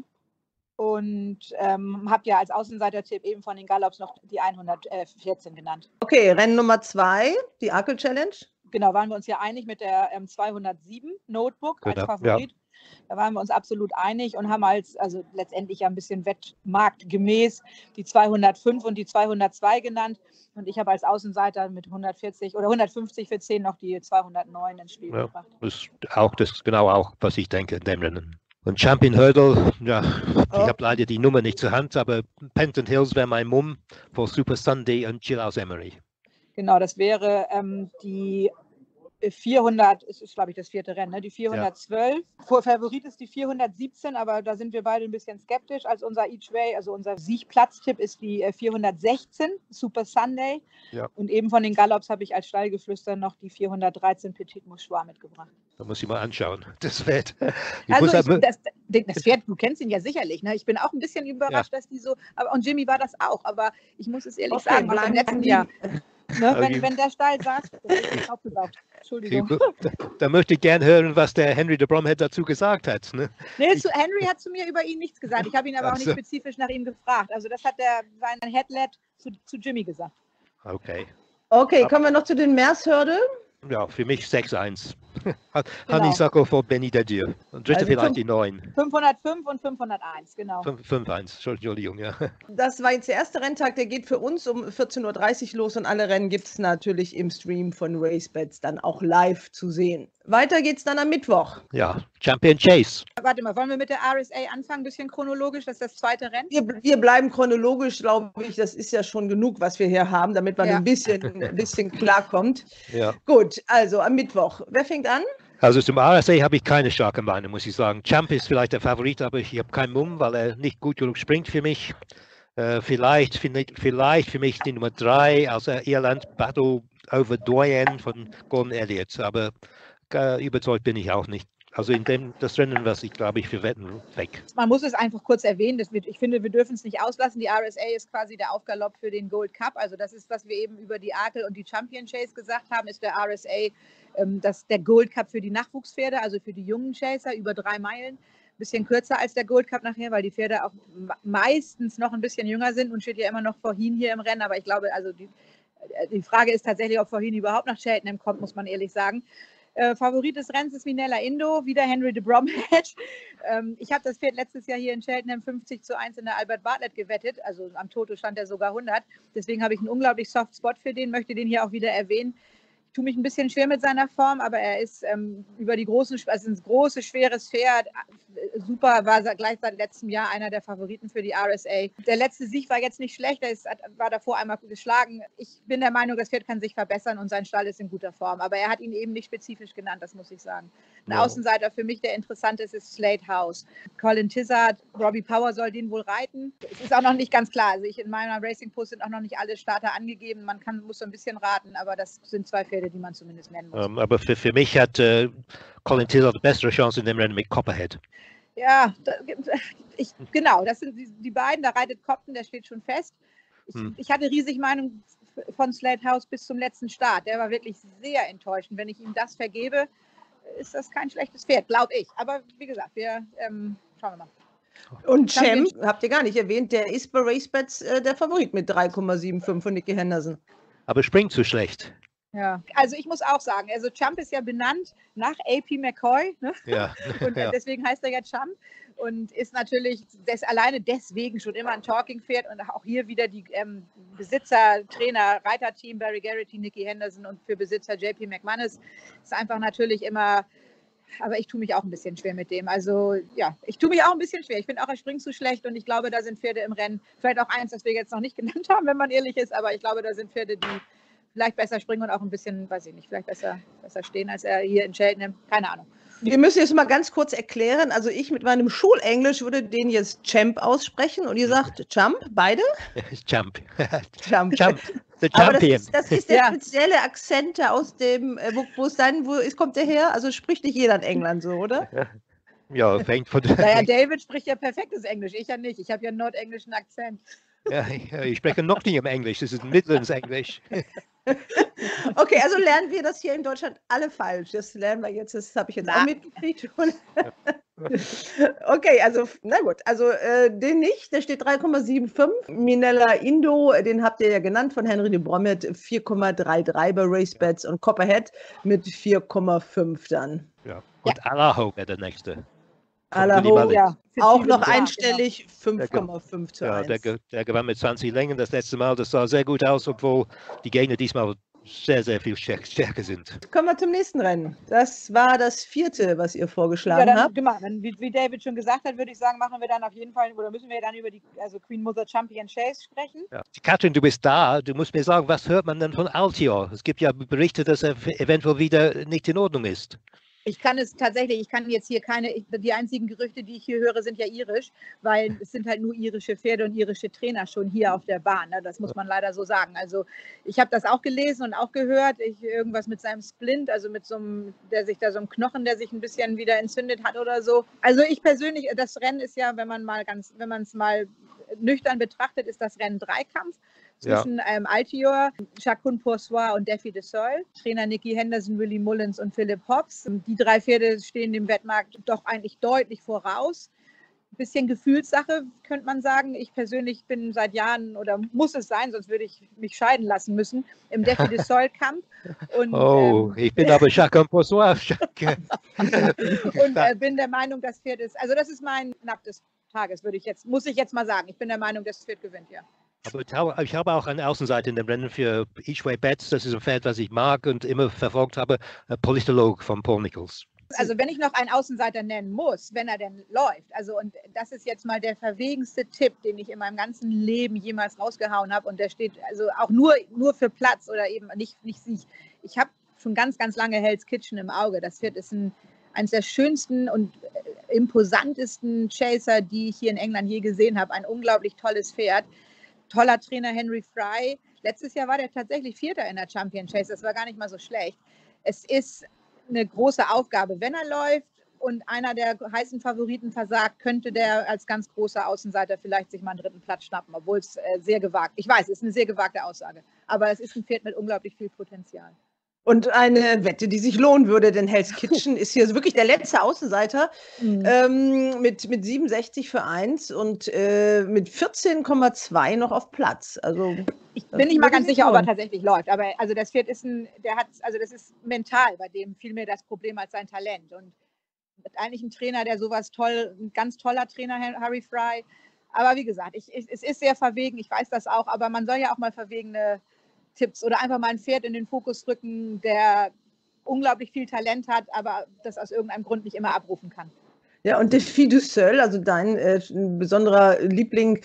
und habe ja als Außenseiter-Tipp eben von den Gallops noch die 114 genannt. Okay, Rennen Nummer 2, die Arkel Challenge. Genau, waren wir uns ja einig mit der 207 Notebook als Favorit. Ja. Da waren wir uns absolut einig und haben also letztendlich ja ein bisschen wettmarktgemäß die 205 und die 202 genannt. Und ich habe als Außenseiter mit 140 oder 150 für 10 noch die 209 ins Spiel gebracht. Das ist genau auch, was ich denke in dem Rennen. Und Champion Hurdle, ja, ich habe leider die Nummer nicht zur Hand, aber Penton Hills wäre mein Mumm vor Super Sunday und Jill aus Emery. Genau, das wäre die 400, ist glaube ich das 4. Rennen, ne? Die 412. Ja. Favorit ist die 417, aber da sind wir beide ein bisschen skeptisch. Als unser Each Way, also unser Siegplatztipp ist die 416, Super Sunday. Ja. Und eben von den Gallops habe ich als Stallgeflüster noch die 413 Petit Mouchoir mitgebracht. Da muss ich mal anschauen, das Pferd. Das Pferd, du kennst ihn ja sicherlich. Ne? Ich bin auch ein bisschen überrascht, dass die so, und Jimmy war das auch, aber ich muss es ehrlich sagen, beim letzten Jahr. Ne, wenn der Stall sagt, ich aufgebraucht. Entschuldigung. Da möchte ich gern hören, was der Henry de Bromhead dazu gesagt hat. Ne? Nee, Henry hat zu mir über ihn nichts gesagt. Ich habe ihn aber auch nicht spezifisch nach ihm gefragt. Also das hat sein Headlet zu Jimmy gesagt. Okay, kommen wir noch zu den Mares Hurdle. Ja, für mich 6-1. Honeysuckle vor Benny Didier. Und dritte vielleicht die 9. 505 und 501, genau. 5-1, Entschuldigung, ja. Das war jetzt der erste Renntag, der geht für uns um 14:30 Uhr los und alle Rennen gibt es natürlich im Stream von RaceBets dann auch live zu sehen. Weiter geht's dann am Mittwoch. Ja, Champion Chase. Warte mal, wollen wir mit der RSA anfangen, ein bisschen chronologisch? Das ist das zweite Rennen? Wir bleiben chronologisch, glaube ich. Das ist ja schon genug, was wir hier haben, damit man ein bisschen klarkommt. Ja. Gut, also am Mittwoch. Wer fängt an? Also zum RSA habe ich keine starke Meinung, muss ich sagen. Champ ist vielleicht der Favorit, aber ich habe keinen Mumm, weil er nicht gut genug springt für mich. Vielleicht für mich die Nummer 3 aus Irland, Battle over Doyen von Gordon Elliott, aber überzeugt bin ich auch nicht. Also das Rennen, was ich glaube ich für Wetten weg. Man muss es einfach kurz erwähnen. Ich finde, wir dürfen es nicht auslassen. Die RSA ist quasi der Aufgalopp für den Gold Cup. Also das ist, was wir eben über die Arkel und die Champion Chase gesagt haben, ist der RSA der Gold Cup für die Nachwuchspferde, also für die jungen Chaser über 3 Meilen. Bisschen kürzer als der Gold Cup nachher, weil die Pferde auch meistens noch ein bisschen jünger sind und steht ja immer noch Forhin hier im Rennen. Aber ich glaube, also die Frage ist tatsächlich, ob Forhin überhaupt nach Cheltenham kommt, muss man ehrlich sagen. Favorit des Rennens ist Minella Indo, wieder Henry de Bromhead. Ich habe das Pferd letztes Jahr hier in Cheltenham 50:1 in der Albert Bartlett gewettet. Also am Toto stand er sogar 100. Deswegen habe ich einen unglaublich soft Spot für den, möchte den hier auch wieder erwähnen. Ich tue mich ein bisschen schwer mit seiner Form, aber er ist über die also ein großes, schweres Pferd. Super, war gleich seit letztem Jahr einer der Favoriten für die RSA. Der letzte Sieg war jetzt nicht schlecht, er war davor einmal geschlagen. Ich bin der Meinung, das Pferd kann sich verbessern und sein Stall ist in guter Form. Aber er hat ihn eben nicht spezifisch genannt, das muss ich sagen. Ein Außenseiter für mich, der interessant ist Slade House. Colin Tizard, Robbie Power soll den wohl reiten. Es ist auch noch nicht ganz klar. Also in meiner Racing Post sind auch noch nicht alle Starter angegeben. Man muss so ein bisschen raten, aber das sind 2 Pferde, die man zumindest nennen muss. Aber für mich hat Colin Tizard die bessere Chance in dem Rennen mit Copperhead. Ja, genau, das sind die beiden, da reitet Copton, der steht schon fest. Ich hatte riesig Meinung von Slade House bis zum letzten Start. Der war wirklich sehr enttäuschend. Wenn ich ihm das vergebe, ist das kein schlechtes Pferd, glaube ich. Aber wie gesagt, schauen wir mal. Und Champ, habt ihr gar nicht erwähnt, der ist bei RaceBets der Favorit mit 3,75 von Nicky Henderson. Aber springt zu schlecht. Ja, also ich muss auch sagen, also Champ ist ja benannt nach AP McCoy, ne? Ja. Und deswegen heißt er ja Champ und ist natürlich alleine deswegen schon immer ein Talking-Pferd und auch hier wieder die Besitzer, Trainer, Reiterteam, Barry Garrity, Nicky Henderson und für Besitzer JP McManus ist einfach natürlich immer, aber ich tue mich auch ein bisschen schwer mit dem. Also ja, ich tue mich auch ein bisschen schwer. Ich finde auch, er springt zu schlecht und ich glaube, da sind Pferde im Rennen, vielleicht auch eins, das wir jetzt noch nicht genannt haben, wenn man ehrlich ist, aber ich glaube, da sind Pferde, die vielleicht besser springen und auch ein bisschen, weiß ich nicht, vielleicht besser stehen als er hier in Cheltenham. Keine Ahnung. Wir müssen jetzt mal ganz kurz erklären. Also ich mit meinem Schulenglisch würde den jetzt Champ aussprechen und ihr sagt Champ, beide? Champ. Champ. The Aber Champion. das ist der spezielle Akzent aus dem, kommt der her? Also spricht nicht jeder in England so, oder? Ja, fängt von Naja, David spricht ja perfektes Englisch, ich ja nicht. Ich habe ja einen nordenglischen Akzent. Ja, ich spreche noch nicht im Englisch, das ist ein Midlands-Englisch. Okay, also lernen wir das hier in Deutschland alle falsch. Das lernen wir jetzt, das habe ich jetzt auch mitgekriegt. Okay, also, na gut, also den nicht, der steht 3,75. Minella Indo, den habt ihr ja genannt, von Henry de Bromhead, 4,33 bei RaceBets und Copperhead mit 4,5 dann. Ja. Und Alaho wäre der nächste. Alaho, ja. Auch noch einstellig, 5,5 zu 1. Der gewann mit 20 Längen das letzte Mal. Das sah sehr gut aus, obwohl die Gegner diesmal sehr, sehr viel stärker sind. Kommen wir zum nächsten Rennen. Das war das 4., was ihr vorgeschlagen habt. Genau, wie David schon gesagt hat, würde ich sagen, machen wir dann auf jeden Fall, oder müssen wir dann über die Queen Mother Champion Chase sprechen. Ja. Katrin, du bist da. Du musst mir sagen, was hört man denn von Altior? Es gibt ja Berichte, dass er eventuell wieder nicht in Ordnung ist. Ich kann jetzt hier die einzigen Gerüchte, die ich hier höre, sind ja irisch, weil es sind halt nur irische Pferde und irische Trainer schon hier auf der Bahn. Ne? Das muss man leider so sagen. Also ich habe das auch gelesen und auch gehört, irgendwas mit seinem Splint, also mit so einem Knochen, der sich ein bisschen wieder entzündet hat oder so. Also ich persönlich, das Rennen ist ja, wenn man es mal nüchtern betrachtet, ist das Rennen Dreikampf. Zwischen Altior, Chacun Poursoir und Daffy de Sol, Trainer Nicky Henderson, Willie Mullins und Philip Hobbs. Die 3 Pferde stehen dem Wettmarkt doch eigentlich deutlich voraus. Ein bisschen Gefühlssache, könnte man sagen. Ich persönlich bin seit Jahren, oder muss es sein, sonst würde ich mich scheiden lassen müssen, im Daffy de Sol-Kampf. Ich bin aber Chacun Poursoir. Und bin der Meinung, das Pferd ist, also das ist mein Knapp des Tages, muss ich jetzt mal sagen. Ich bin der Meinung, das Pferd gewinnt, ja. Aber ich habe auch eine Außenseite in dem Rennen für Each Way Bets. Das ist ein Pferd, was ich mag und immer verfolgt habe. Politolog von Paul Nichols. Also wenn ich noch einen Außenseiter nennen muss, wenn er denn läuft, also und das ist jetzt mal der verwegenste Tipp, den ich in meinem ganzen Leben jemals rausgehauen habe und der steht also auch nur für Platz oder eben nicht Sieg. Ich habe schon ganz, ganz lange Hell's Kitchen im Auge. Das Pferd ist eines der schönsten und imposantesten Chaser, die ich hier in England je gesehen habe. Ein unglaublich tolles Pferd. Toller Trainer Henry Fry. Letztes Jahr war der tatsächlich 4. in der Champion Chase. Das war gar nicht mal so schlecht. Es ist eine große Aufgabe, wenn er läuft und einer der heißen Favoriten versagt, könnte der als ganz großer Außenseiter vielleicht sich mal einen dritten Platz schnappen, obwohl es sehr gewagt, ich weiß, es ist eine sehr gewagte Aussage, aber es ist ein Pferd mit unglaublich viel Potenzial. Und eine Wette, die sich lohnen würde, denn Hell's Kitchen ist hier wirklich der letzte Außenseiter mit 67 für 1 und mit 14,2 noch auf Platz. Also ich bin nicht mal ganz sicher, ob er tatsächlich läuft, aber also das Pferd ist das ist mental bei dem viel mehr das Problem als sein Talent und eigentlich ein Trainer, der sowas ein ganz toller Trainer, Harry Fry, aber wie gesagt, es ist sehr verwegen, ich weiß das auch, aber man soll ja auch mal verwegene Tipps oder einfach mal ein Pferd in den Fokus rücken, der unglaublich viel Talent hat, aber das aus irgendeinem Grund nicht immer abrufen kann. Ja, und Défi du Seul, also dein besonderer Liebling,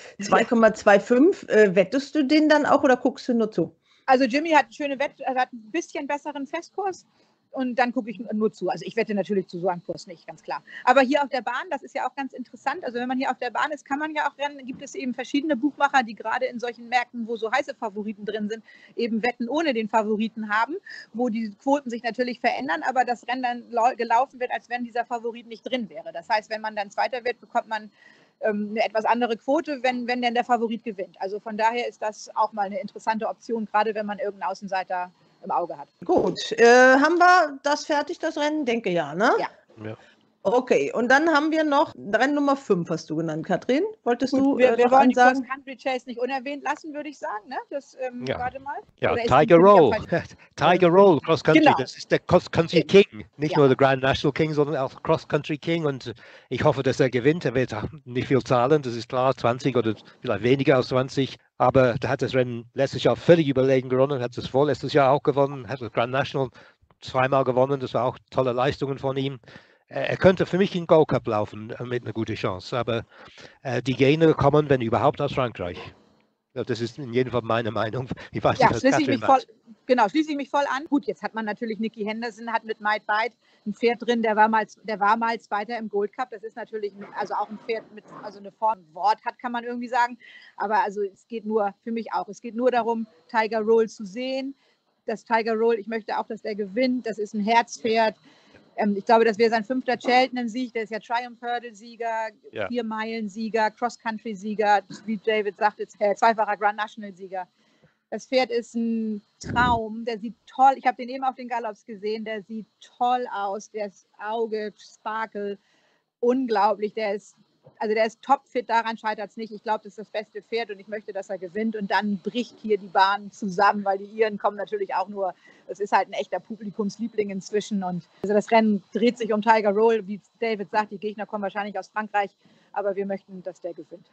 2,25. Wettest du den dann auch oder guckst du nur zu? Also Jimmy hat hat ein bisschen besseren Festkurs. Und dann gucke ich nur zu. Also ich wette natürlich zu so einem Kurs nicht, ganz klar. Aber hier auf der Bahn, das ist ja auch ganz interessant. Also wenn man hier auf der Bahn ist, kann man ja auch rennen. Gibt es eben verschiedene Buchmacher, die gerade in solchen Märkten, wo so heiße Favoriten drin sind, eben Wetten ohne den Favoriten haben, wo die Quoten sich natürlich verändern, aber das Rennen dann gelaufen wird, als wenn dieser Favorit nicht drin wäre. Das heißt, wenn man dann Zweiter wird, bekommt man eine etwas andere Quote, wenn denn der Favorit gewinnt. Also von daher ist das auch mal eine interessante Option, gerade wenn man irgendeinen Außenseiter im Auge hat. Gut, haben wir das fertig, das Rennen? Denke ja, ne? Ja. Okay, und dann haben wir noch Rennen Nummer 5, hast du genannt, Katrin. Wolltest du wir wollen die sagen? Cross-Country Chase nicht unerwähnt lassen, würde ich sagen. Ne? Das, warte mal. Ja, Tiger Roll. Tiger Roll, Cross Country. Genau. Das ist der Cross Country King. Nicht nur der Grand National King, sondern auch Cross Country King. Und ich hoffe, dass er gewinnt. Er wird nicht viel zahlen, das ist klar, 20 oder vielleicht weniger als 20. Aber der hat das Rennen letztes Jahr völlig überlegen gewonnen, hat es vorletztes Jahr auch gewonnen, hat das Grand National zweimal gewonnen. Das war auch tolle Leistungen von ihm. Er könnte für mich in Gold Cup laufen mit einer guten Chance, aber die Gene kommen, wenn überhaupt, aus Frankreich. Ja, das ist in jedem Fall meine Meinung. Ich weiß nicht, was schließe ich mich voll an. Gut, jetzt hat man natürlich Nicky Henderson, hat mit Might Bite ein Pferd drin, der war mal Zweiter im Gold Cup. Das ist natürlich auch ein Pferd mit eine Form Wort hat, kann man irgendwie sagen. Aber also es geht nur, für mich auch, es geht nur darum, Tiger Roll zu sehen. Das Tiger Roll, ich möchte auch, dass der gewinnt. Das ist ein Herzpferd. Ich glaube, das wäre sein 5. Cheltenham-Sieg. Der ist ja Triumph-Hurdle-Sieger, 4-Meilen-Sieger, Cross-Country-Sieger, wie David sagt, jetzt zweifacher Grand National-Sieger. Das Pferd ist ein Traum. Der sieht toll. Ich habe den eben auf den Gallops gesehen. Der sieht toll aus. Das Auge, Sparkle, unglaublich. Der ist topfit, daran scheitert es nicht. Ich glaube, das ist das beste Pferd und ich möchte, dass er gewinnt. Und dann bricht hier die Bahn zusammen, weil die Iren kommen natürlich auch nur, es ist halt ein echter Publikumsliebling inzwischen. Und also das Rennen dreht sich um Tiger Roll. Wie David sagt, die Gegner kommen wahrscheinlich aus Frankreich, aber wir möchten, dass der gewinnt.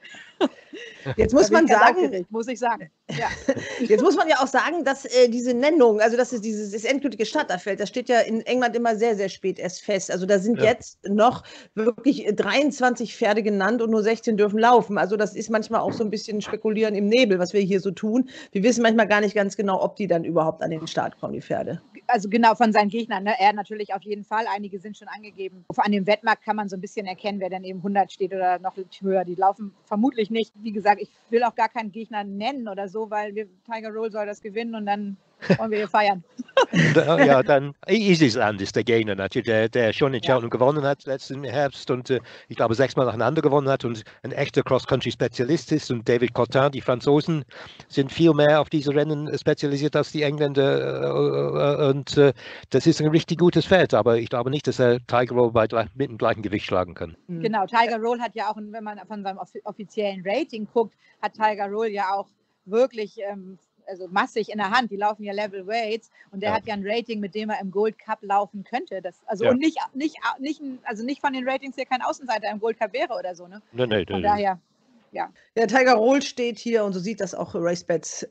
Jetzt muss man sagen, muss ich sagen. Ja. Jetzt muss man ja auch sagen, dass diese Nennung, also das ist das endgültige Starterfeld, das steht ja in England immer sehr, sehr spät erst fest. Also da sind jetzt noch wirklich 23 Pferde genannt und nur 16 dürfen laufen. Also das ist manchmal auch so ein bisschen Spekulieren im Nebel, was wir hier so tun. Wir wissen manchmal gar nicht ganz genau, ob die dann überhaupt an den Start kommen, die Pferde. Also genau, von seinen Gegnern, ne? Er natürlich auf jeden Fall. Einige sind schon angegeben. An dem Wettmarkt kann man so ein bisschen erkennen, wer dann eben 100 steht oder noch höher. Die laufen vermutlich nicht. Wie gesagt, ich will auch gar keinen Gegner nennen oder so, weil Tiger Roll soll das gewinnen und dann wollen wir hier feiern. Ja, dann Easysland ist der Gegner natürlich, der schon in Cheltenham gewonnen hat letzten Herbst und ich glaube 6-mal nacheinander gewonnen hat und ein echter Cross-Country-Spezialist ist. Und David Cotin, die Franzosen, sind viel mehr auf diese Rennen spezialisiert als die Engländer und das ist ein richtig gutes Feld, aber ich glaube nicht, dass er Tiger Roll mit dem gleichen Gewicht schlagen kann. Genau, Tiger Roll hat ja auch, wenn man von seinem offiziellen Rating guckt, hat Tiger Roll ja auch wirklich massig in der Hand, die laufen ja Level Weights und der hat ja ein Rating, mit dem er im Gold Cup laufen könnte. Und nicht von den Ratings hier kein Außenseiter im Gold Cup wäre oder so, ne? Nee. Von daher, ja. Der Tiger Roll steht hier und so sieht das auch RaceBets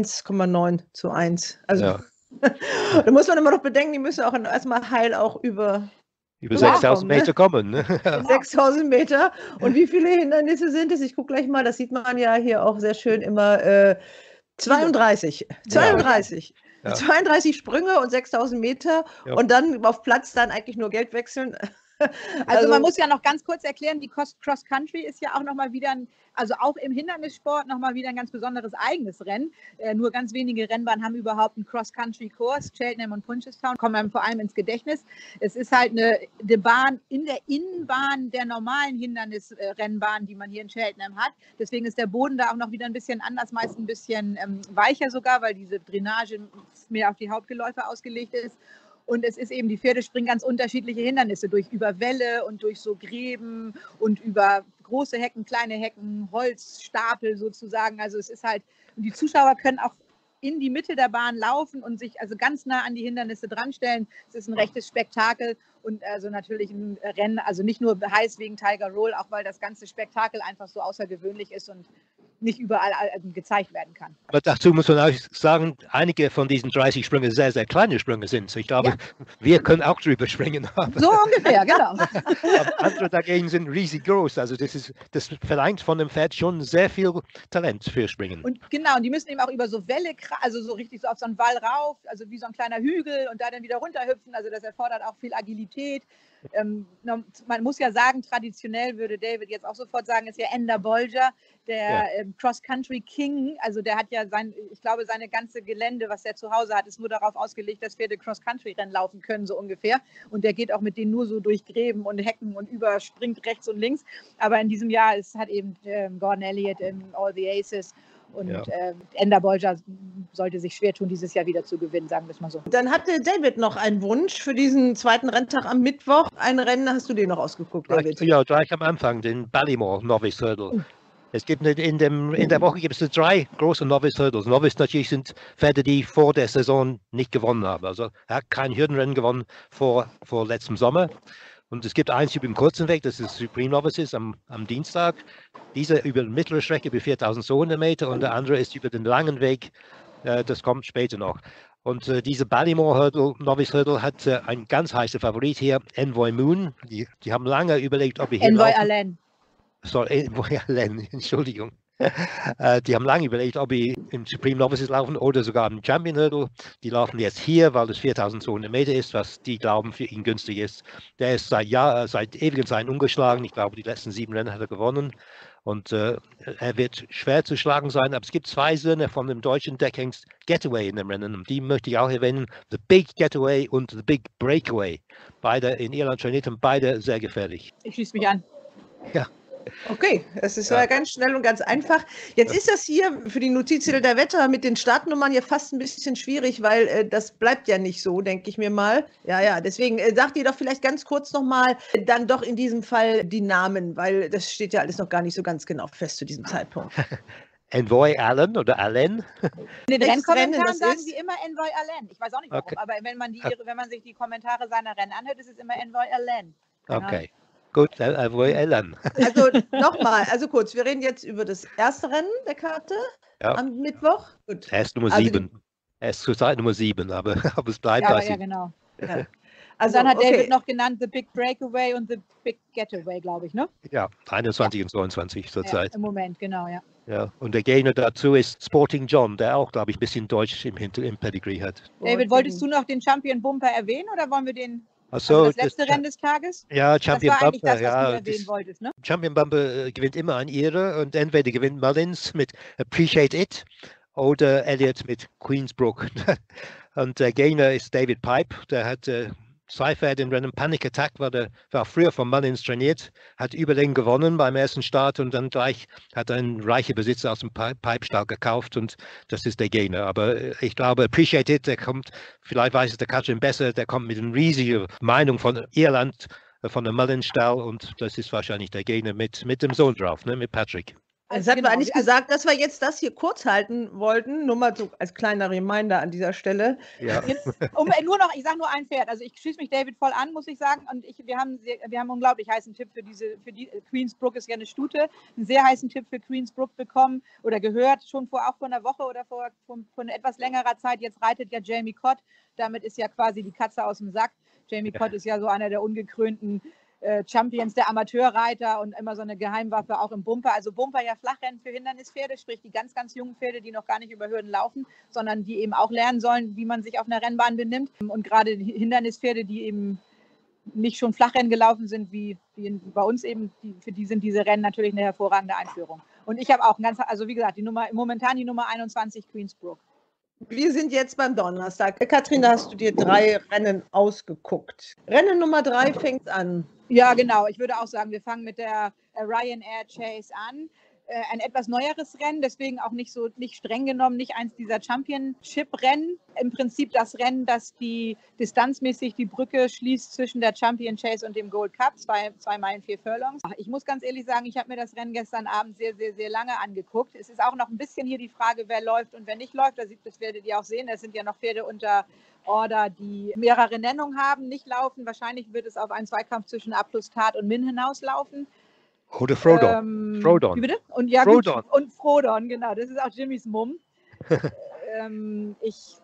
1,9:1. Also da muss man immer noch bedenken, die müssen auch erstmal heil auch über 6.000 Meter kommen. Ne? 6.000 Meter. Und wie viele Hindernisse sind es? Ich gucke gleich mal, das sieht man ja hier auch sehr schön immer. 32. 32 Sprünge und 6.000 Meter und dann auf Platz dann eigentlich nur Geld wechseln. Also man muss ja noch ganz kurz erklären, die Cross Country ist ja auch nochmal wieder, also auch im Hindernissport nochmal wieder ein ganz besonderes eigenes Rennen. Nur ganz wenige Rennbahnen haben überhaupt einen Cross Country Kurs. Cheltenham und Punchestown kommen einem vor allem ins Gedächtnis. Es ist halt eine Bahn in der Innenbahn der normalen Hindernisrennbahn, die man hier in Cheltenham hat. Deswegen ist der Boden da auch noch wieder ein bisschen anders, meist ein bisschen weicher sogar, weil diese Drainage mehr auf die Hauptgeläufe ausgelegt ist. Und es ist eben, die Pferde springen ganz unterschiedliche Hindernisse über Wälle und durch so Gräben und über große Hecken, kleine Hecken, Holzstapel sozusagen. Also es ist halt, und die Zuschauer können auch in die Mitte der Bahn laufen und sich also ganz nah an die Hindernisse dranstellen. Es ist ein rechtes Spektakel und also natürlich ein Rennen, also nicht nur heiß wegen Tiger Roll, auch weil das ganze Spektakel einfach so außergewöhnlich ist und nicht überall gezeigt werden kann. Aber dazu muss man auch sagen, einige von diesen 30 Sprüngen sehr, sehr kleine Sprünge sind. Ich glaube, wir können auch drüber springen. So ungefähr, genau. Aber andere dagegen sind riesig groß. Also das verlangt von dem Pferd schon sehr viel Talent für Springen. Und genau, und die müssen eben auch über so Wälle, also so richtig so auf so einen Wall rauf, also wie so ein kleiner Hügel und da dann wieder runterhüpfen. Also das erfordert auch viel Agilität. Man muss ja sagen, traditionell würde David jetzt auch sofort sagen, ist ja Ender Bolger, der Cross-Country King. Also der hat ja ich glaube, seine ganze Gelände, was er zu Hause hat, ist nur darauf ausgelegt, dass Pferde Cross-Country-Rennen laufen können, so ungefähr. Und der geht auch mit denen nur so durch Gräben und Hecken und überspringt rechts und links. Aber in diesem Jahr hat eben Gordon Elliott in All the Aces und Ender Bolger sollte sich schwer tun, dieses Jahr wieder zu gewinnen, sagen wir es mal so. Dann hatte David noch einen Wunsch für diesen zweiten Renntag am Mittwoch. Ein Rennen, hast du dir noch ausgeguckt, David? Ja, gleich am Anfang, den Ballymore Novice Hurdle. Es gibt in der Woche gibt es 3 große Novice Hurdles. Novice natürlich sind Pferde, die vor der Saison nicht gewonnen haben. Also er hat kein Hürdenrennen gewonnen vor letztem Sommer. Und es gibt eins über den kurzen Weg, das ist Supreme Novices am Dienstag. Dieser über die mittlere Strecke über 4200 Meter und der andere ist über den langen Weg, das kommt später noch. Und diese Ballymore Hurdle, Novice Hurdle hat ein ganz heißer Favorit hier, Envoy Moon. Die haben lange überlegt, ob wir hier Envoy Allen. Sorry, Envoy Allen, Entschuldigung. Die haben lange überlegt, ob sie im Supreme Novices laufen oder sogar im Champion Hurdle. Die laufen jetzt hier, weil das 4200 Meter ist, was die glauben für ihn günstig ist. Der ist seit ewigen Zeiten ungeschlagen. Ich glaube, die letzten 7 Rennen hat er gewonnen. Und er wird schwer zu schlagen sein. Aber es gibt 2 Söhne von dem deutschen Deckhengst Getaway in dem Rennen. Und die möchte ich auch erwähnen. The Big Getaway und The Big Breakaway. Beide in Irland trainiert und beide sehr gefährlich. Ich schließe mich an. Ja. Okay, es ist ja ganz schnell und ganz einfach. Jetzt ist das hier für die Notizzettel der Wetter mit den Startnummern ja fast ein bisschen schwierig, weil das bleibt ja nicht so, denke ich mir mal. Ja, deswegen sagt ihr doch vielleicht ganz kurz nochmal dann doch in diesem Fall die Namen, weil das steht ja alles noch gar nicht so ganz genau fest zu diesem Zeitpunkt. Envoy Allen oder Allen? In den Rennkommentaren sagen sie immer Envoy Allen. Ich weiß auch nicht warum, aber wenn man sich die Kommentare seiner Rennen anhört, ist es immer Envoy Allen. Okay. Gut, Envoy Allen. Also nochmal, also kurz, wir reden jetzt über das erste Rennen der Karte am Mittwoch. Gut. Er ist Nummer 7. Er ist zurzeit Nummer 7, aber es bleibt bei ja, genau. Ja. Also, dann hat David noch genannt The Big Breakaway und The Big Getaway, glaube ich, ne? Ja, 21 und 22 zurzeit. Im Moment, genau, ja. Ja, und der Gegner dazu ist Sporting John, der auch, glaube ich, ein bisschen Deutsch im Pedigree hat. David, wolltest du noch den Champion Bumper erwähnen oder wollen wir den... Also das letzte Rennen des Tages? Ja, Champion das war eigentlich Bumper. Das, was du erwähnen wolltest, ne? Champion Bumper gewinnt immer ein Ire und entweder gewinnt Mullins mit Appreciate It oder Elliott mit Queensbrook. Und der Gegner ist David Pipe, der hat 2 Pferde im Rennen. Panic Attack war früher von Mullins trainiert, hat überlegen gewonnen beim ersten Start und dann gleich hat ein reicher Besitzer aus dem Pipe-Stall gekauft und das ist der Gegner. Aber ich glaube, Appreciate It, der kommt, vielleicht weiß es der Katrin besser, der kommt mit einer riesigen Meinung von Irland, von dem Mullins-Stall und das ist wahrscheinlich der Gegner mit dem Sohn drauf, ne, mit Patrick. Also hatten wir eigentlich gesagt, dass wir jetzt das hier kurz halten wollten, nur mal so als kleiner Reminder an dieser Stelle. Ja. Ich sage nur ein Pferd, also ich schließe mich David voll an, muss ich sagen, und wir haben einen unglaublich heißen Tipp für die Queensbrook ist ja eine Stute, einen sehr heißen Tipp für Queensbrook bekommen oder gehört, schon vor einer Woche oder vor etwas längerer Zeit, jetzt reitet ja Jamie Cott, damit ist ja quasi die Katze aus dem Sack. Jamie Cott ist ja so einer der ungekrönten Champions der Amateurreiter und immer so eine Geheimwaffe auch im Bumper. Also Bumper ja Flachrennen für Hindernispferde, sprich die ganz, ganz jungen Pferde, die noch gar nicht über Hürden laufen, sondern die eben auch lernen sollen, wie man sich auf einer Rennbahn benimmt. Und gerade Hindernispferde, die eben nicht schon Flachrennen gelaufen sind, wie bei uns eben, für die sind diese Rennen natürlich eine hervorragende Einführung. Und ich habe auch also wie gesagt, momentan die Nummer 21 Queensbrook. Wir sind jetzt beim Donnerstag. Katrin, da hast du dir 3 Rennen ausgeguckt. Rennen Nummer 3 fängt an. Ja, genau. Ich würde auch sagen, wir fangen mit der Ryanair Chase an. Ein etwas neueres Rennen, deswegen auch nicht streng genommen, nicht eins dieser Championship-Rennen. Im Prinzip das Rennen, das die distanzmäßig die Brücke schließt zwischen der Champion Chase und dem Gold Cup, 2 Meilen 4 Furlongs. Ich muss ganz ehrlich sagen, ich habe mir das Rennen gestern Abend sehr, sehr, sehr lange angeguckt. Es ist auch noch ein bisschen hier die Frage, wer läuft und wer nicht läuft. Das werdet ihr auch sehen. Es sind ja noch Pferde unter Order, die mehrere Nennungen haben, nicht laufen. Wahrscheinlich wird es auf einen Zweikampf zwischen A+ Tat und Min hinauslaufen. Oder Frodon. Wie bitte? Und ja, Frodon. Und Frodon, genau. Das ist auch Jimmys Mumm. Ich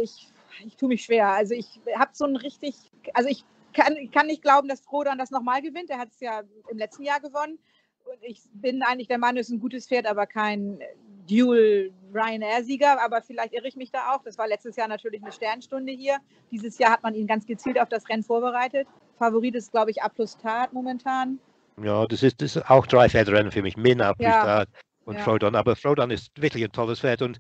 tue mich schwer. Also ich habe so ein richtig, also ich kann nicht glauben, dass Frodon das nochmal gewinnt. Er hat es ja im letzten Jahr gewonnen. Und ich bin eigentlich der Meinung, es ist ein gutes Pferd, aber kein Dual Ryanair-Sieger. Aber vielleicht irre ich mich da auch. Das war letztes Jahr natürlich eine Sternstunde hier. Dieses Jahr hat man ihn ganz gezielt auf das Rennen vorbereitet. Favorit ist, glaube ich, A+ Tat momentan. Ja, das ist auch 3 Pferderennen für mich, Min, A+ Tat und Frodon. Aber Frodon ist wirklich ein tolles Pferd und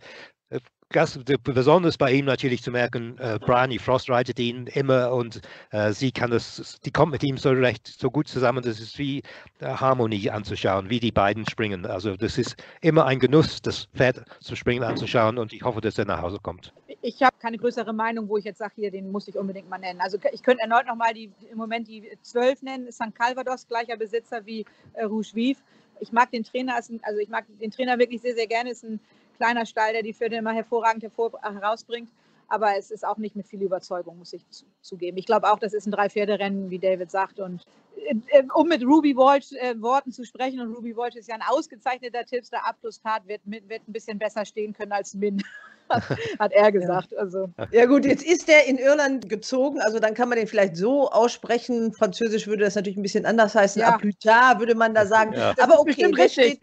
besonders bei ihm natürlich zu merken, Bryony Frost reitet ihn immer und die kommt mit ihm so gut zusammen, das ist wie Harmonie anzuschauen, wie die beiden springen. Also das ist immer ein Genuss, das Pferd zu springen anzuschauen und ich hoffe, dass er nach Hause kommt. Ich habe keine größere Meinung, wo ich jetzt sage, hier, den muss ich unbedingt mal nennen. Also ich könnte erneut nochmal im Moment die 12 nennen, St. Calvados, gleicher Besitzer wie Rouge Vive. Ich mag den Trainer, wirklich sehr, sehr gerne. Ist ein kleiner Stall, der die Pferde immer hervorragend herausbringt. Aber es ist auch nicht mit viel Überzeugung, muss ich zugeben. Ich glaube auch, das ist ein 3-Pferde-Rennen, wie David sagt. Und um mit Ruby Walsh Worten zu sprechen, und Ruby Walsh ist ja ein ausgezeichneter Tipster, A+ Tat wird ein bisschen besser stehen können als Min. Hat er gesagt. Ja. Also. Ja gut, jetzt ist der in Irland gezogen, also dann kann man den vielleicht so aussprechen. Französisch würde das natürlich ein bisschen anders heißen. Ja. A plus tard würde man da sagen. Ja. Aber okay, bestimmt richtig.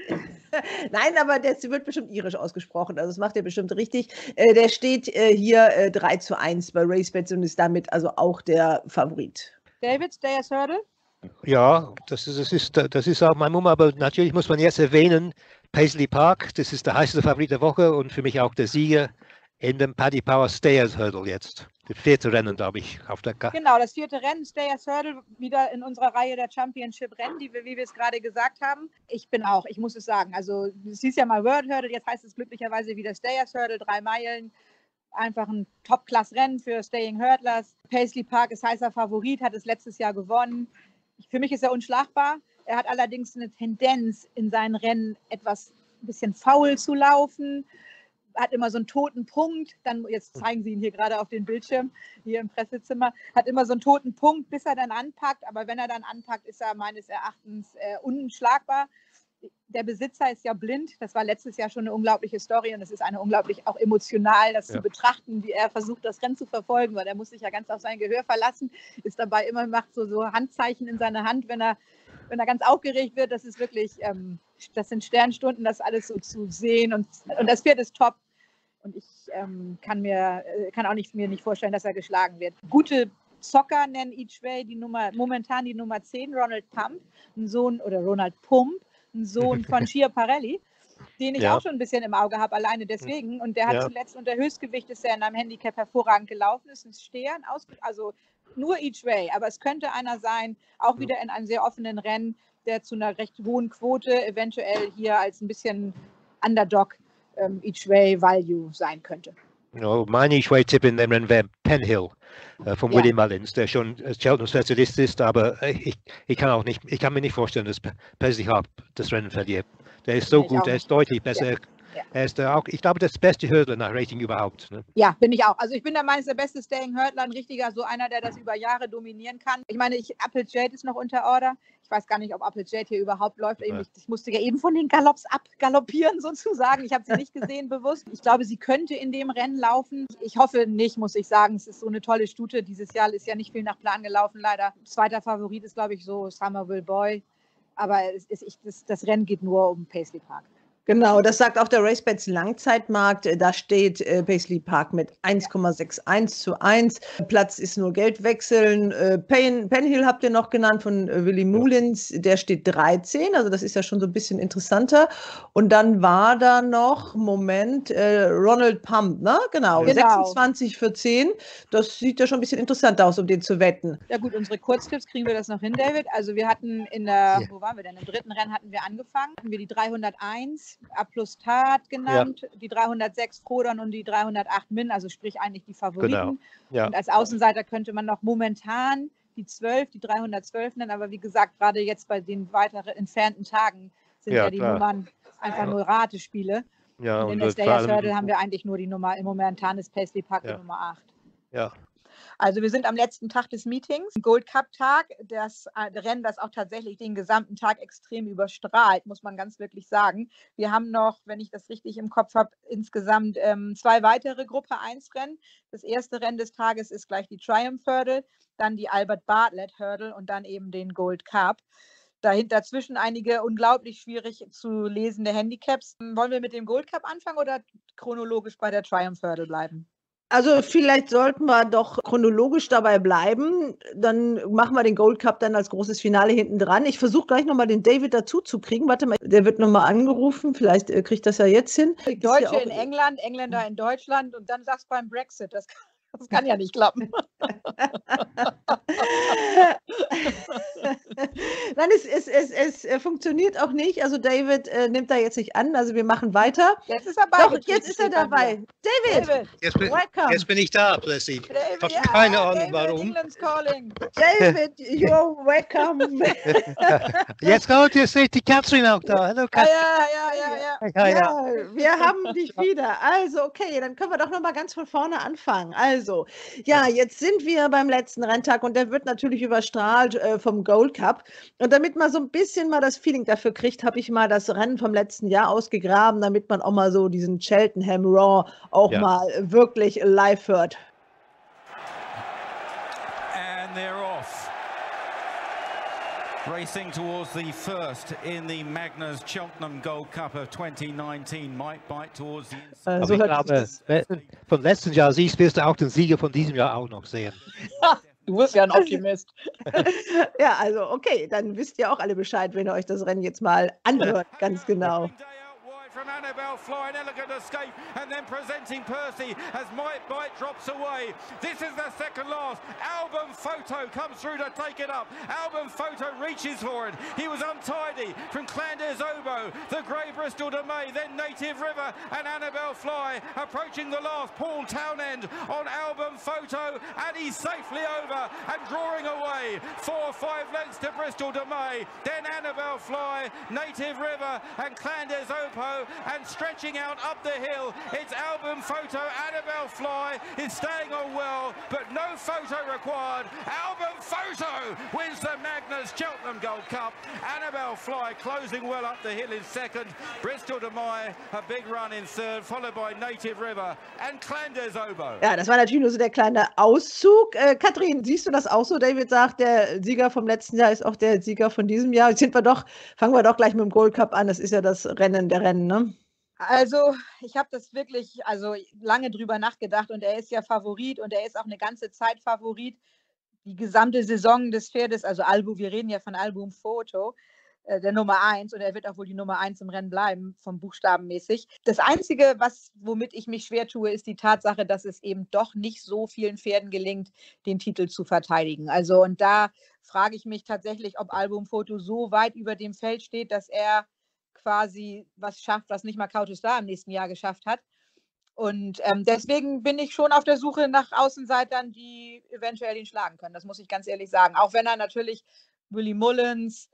Nein, aber der wird bestimmt irisch ausgesprochen, also das macht er bestimmt richtig. Der steht hier 3:1 bei RaceBets und ist damit also auch der Favorit. David, Stayers Hurdle? Ja, das ist auch mein Mumm, aber natürlich muss man jetzt erwähnen, Paisley Park, das ist der heißeste Favorit der Woche und für mich auch der Sieger in dem Paddy Power Stayers Hurdle jetzt. Das 4. Rennen, glaube ich, auf der Karte. Genau, das 4. Rennen, Stayers Hurdle, wieder in unserer Reihe der Championship-Rennen, wie wir es gerade gesagt haben. Ich muss es sagen, also es hieß ja mal World Hurdle, jetzt heißt es glücklicherweise wieder Stayers Hurdle, 3 Meilen. Einfach ein Top-Class-Rennen für Staying Hurdlers. Paisley Park ist heißer Favorit, hat es letztes Jahr gewonnen. Für mich ist er unschlagbar. Er hat allerdings eine Tendenz, in seinen Rennen ein bisschen faul zu laufen. Hat immer so einen toten Punkt. Jetzt zeigen Sie ihn hier gerade auf dem Bildschirm, hier im Pressezimmer. Hat immer so einen toten Punkt, bis er dann anpackt. Aber wenn er dann anpackt, ist er meines Erachtens unschlagbar. Der Besitzer ist ja blind. Das war letztes Jahr schon eine unglaubliche Story und es ist eine unglaublich auch emotional, das zu betrachten, wie er versucht, das Rennen zu verfolgen, weil er muss sich ja ganz auf sein Gehör verlassen, ist dabei immer, macht so Handzeichen in seine Hand, wenn er ganz aufgeregt wird. Das ist wirklich, das sind Sternstunden, das alles so zu sehen und das Pferd ist top und ich kann mir nicht vorstellen, dass er geschlagen wird. Gute Zocker nennen Each Way momentan die Nummer 10, Ronald Pump, ein Sohn von Schiaparelli, den ich auch schon ein bisschen im Auge habe, alleine deswegen. Und der hat zuletzt unter Höchstgewicht, ist er in einem Handicap hervorragend gelaufen, ist ein Steher, also nur Each Way. Aber es könnte einer sein, auch wieder in einem sehr offenen Rennen, der zu einer recht hohen Quote eventuell hier als ein bisschen Underdog Each Way Value sein könnte. No, mein Each-Way-Tipp in dem Rennen wäre Penhill von William Mullins, der schon Cheltenham-Spezialist ist, aber ich kann mir nicht vorstellen, dass Paisley Park das Rennen verliert. Der ist so gut, er ist deutlich besser. Ja. Er ist auch, ich glaube, das beste Hurdler nach Rating überhaupt. Ne? Ja, bin ich auch. Also ich bin der Meinung, ist der beste Staying Hurdler, ein richtiger, so einer, der das über Jahre dominieren kann. Ich meine, Applegate ist noch unter Order. Ich weiß gar nicht, ob Applegate hier überhaupt läuft. Ich musste ja eben von den Galopps abgaloppieren sozusagen. Ich habe sie nicht gesehen bewusst. Ich glaube, sie könnte in dem Rennen laufen. Ich hoffe nicht, muss ich sagen. Es ist so eine tolle Stute. Dieses Jahr ist ja nicht viel nach Plan gelaufen, leider. Zweiter Favorit ist, glaube ich, so Somerville Boy. Aber das Rennen geht nur um Paisley Park. Genau, das sagt auch der RaceBets Langzeitmarkt. Da steht Paisley Park mit 1,61:1. Platz ist nur Geldwechseln. Penhill habt ihr noch genannt von Willie Mullins. Der steht 13, also das ist ja schon so ein bisschen interessanter. Und dann war da noch, Ronald Pump, ne? Genau, 26 für 10. Das sieht ja schon ein bisschen interessanter aus, um den zu wetten. Ja gut, unsere Kurztipps, kriegen wir das noch hin, David? Also wir hatten wo waren wir denn? Im dritten Rennen hatten wir angefangen. Hatten wir die 301 A plus Tat genannt, die 306 Frodon und die 308 Min, also sprich eigentlich die Favoriten. Genau. Ja. Und als Außenseiter könnte man noch momentan die 312 nennen, aber wie gesagt, gerade jetzt bei den weiteren entfernten Tagen sind die Nummern einfach nur Ratespiele. Ja, und in der Stayers Hurdle haben wir eigentlich nur die Nummer, im momentan ist Paisley Park die Nummer 8. Ja. Also wir sind am letzten Tag des Meetings, Gold Cup Tag, das Rennen, das auch tatsächlich den gesamten Tag extrem überstrahlt, muss man ganz wirklich sagen. Wir haben noch, wenn ich das richtig im Kopf habe, insgesamt 2 weitere Gruppe 1 Rennen. Das erste Rennen des Tages ist gleich die Triumph Hurdle, dann die Albert Bartlett Hurdle und dann eben den Gold Cup. Dazwischen einige unglaublich schwierig zu lesende Handicaps. Wollen wir mit dem Gold Cup anfangen oder chronologisch bei der Triumph Hurdle bleiben? Also vielleicht sollten wir doch chronologisch dabei bleiben. Dann machen wir den Gold Cup dann als großes Finale hinten dran. Ich versuche gleich nochmal den David dazu zu kriegen. Warte mal, der wird nochmal angerufen. Vielleicht kriegt das ja jetzt hin. Deutsche in England, Engländer in Deutschland und dann sagst du beim Brexit. Das kann ja nicht klappen. Nein, es funktioniert auch nicht. Also David nimmt da jetzt nicht an. Also wir machen weiter. Jetzt ist er dabei. Doch, jetzt ist er dabei. David, welcome. Jetzt bin ich da, plötzlich. Ich habe keine Ahnung, warum. England's calling. David, you're welcome. Jetzt seht die Katrin auch da. Hallo, Katrin. Ja, wir haben dich wieder. Also, okay, dann können wir doch nochmal ganz von vorne anfangen. Also, ja, jetzt sind wir beim letzten Renntag und der wird natürlich überstrahlt vom Gold Cup. Und damit man so ein bisschen mal das Feeling dafür kriegt, habe ich mal das Rennen vom letzten Jahr ausgegraben, damit man auch mal so diesen Cheltenham Raw auch mal wirklich live hört. And they're off. Racing towards the first in the Magners Cheltenham Gold Cup of 2019. Might bite towards the inside. So ich glaube, vom letzten Jahr wirst du auch den Sieger von diesem Jahr auch noch sehen. Du bist ja ein Optimist. Ja, also okay, dann wisst ihr auch alle Bescheid, wenn ihr euch das Rennen jetzt mal anhört, ganz genau. From Annabelle Fly, an elegant escape, and then presenting Percy as Might Bite drops away. This is the second last. Album Photo comes through to take it up. Album Photo reaches for it. He was untidy from Clanders Oboe, the Grey Bristol de May, then Native River and Annabelle Fly approaching the last. Paul Townend on Album Photo, and he's safely over and drawing away 4 or 5 lengths to Bristol de May. Then Annabelle Fly, Native River and Clanders Oboe. And stretching out up the hill, it's Album Photo. Annabelle Fly is staying on well, but no photo required. Album Photo wins the Magners Cheltenham Gold Cup. Annabelle Fly closing well up the hill in second. Bristol de Mai a big run in third, followed by Native River and Clanders Oboe. Ja, das war natürlich nur so der kleine Auszug. Katrin, siehst du das auch so? David sagt, der Sieger vom letzten Jahr ist auch der Sieger von diesem Jahr. Fangen wir doch gleich mit dem Gold Cup an. Das ist ja das Rennen der Rennen, ne? Also ich habe das wirklich lange drüber nachgedacht und er ist ja Favorit und er ist auch eine ganze Zeit Favorit. Die gesamte Saison des Pferdes, also wir reden ja von Album Photo, der Nummer 1 und er wird auch wohl die Nummer 1 im Rennen bleiben, vom Buchstabenmäßig. Das Einzige, womit ich mich schwer tue, ist die Tatsache, dass es eben doch nicht so vielen Pferden gelingt, den Titel zu verteidigen. Also und da frage ich mich tatsächlich, ob Album Photo so weit über dem Feld steht, dass er quasi was schafft, was nicht mal Kautus da im nächsten Jahr geschafft hat. Und deswegen bin ich schon auf der Suche nach Außenseitern, die eventuell ihn schlagen können. Das muss ich ganz ehrlich sagen. Auch wenn er natürlich Willie Mullins,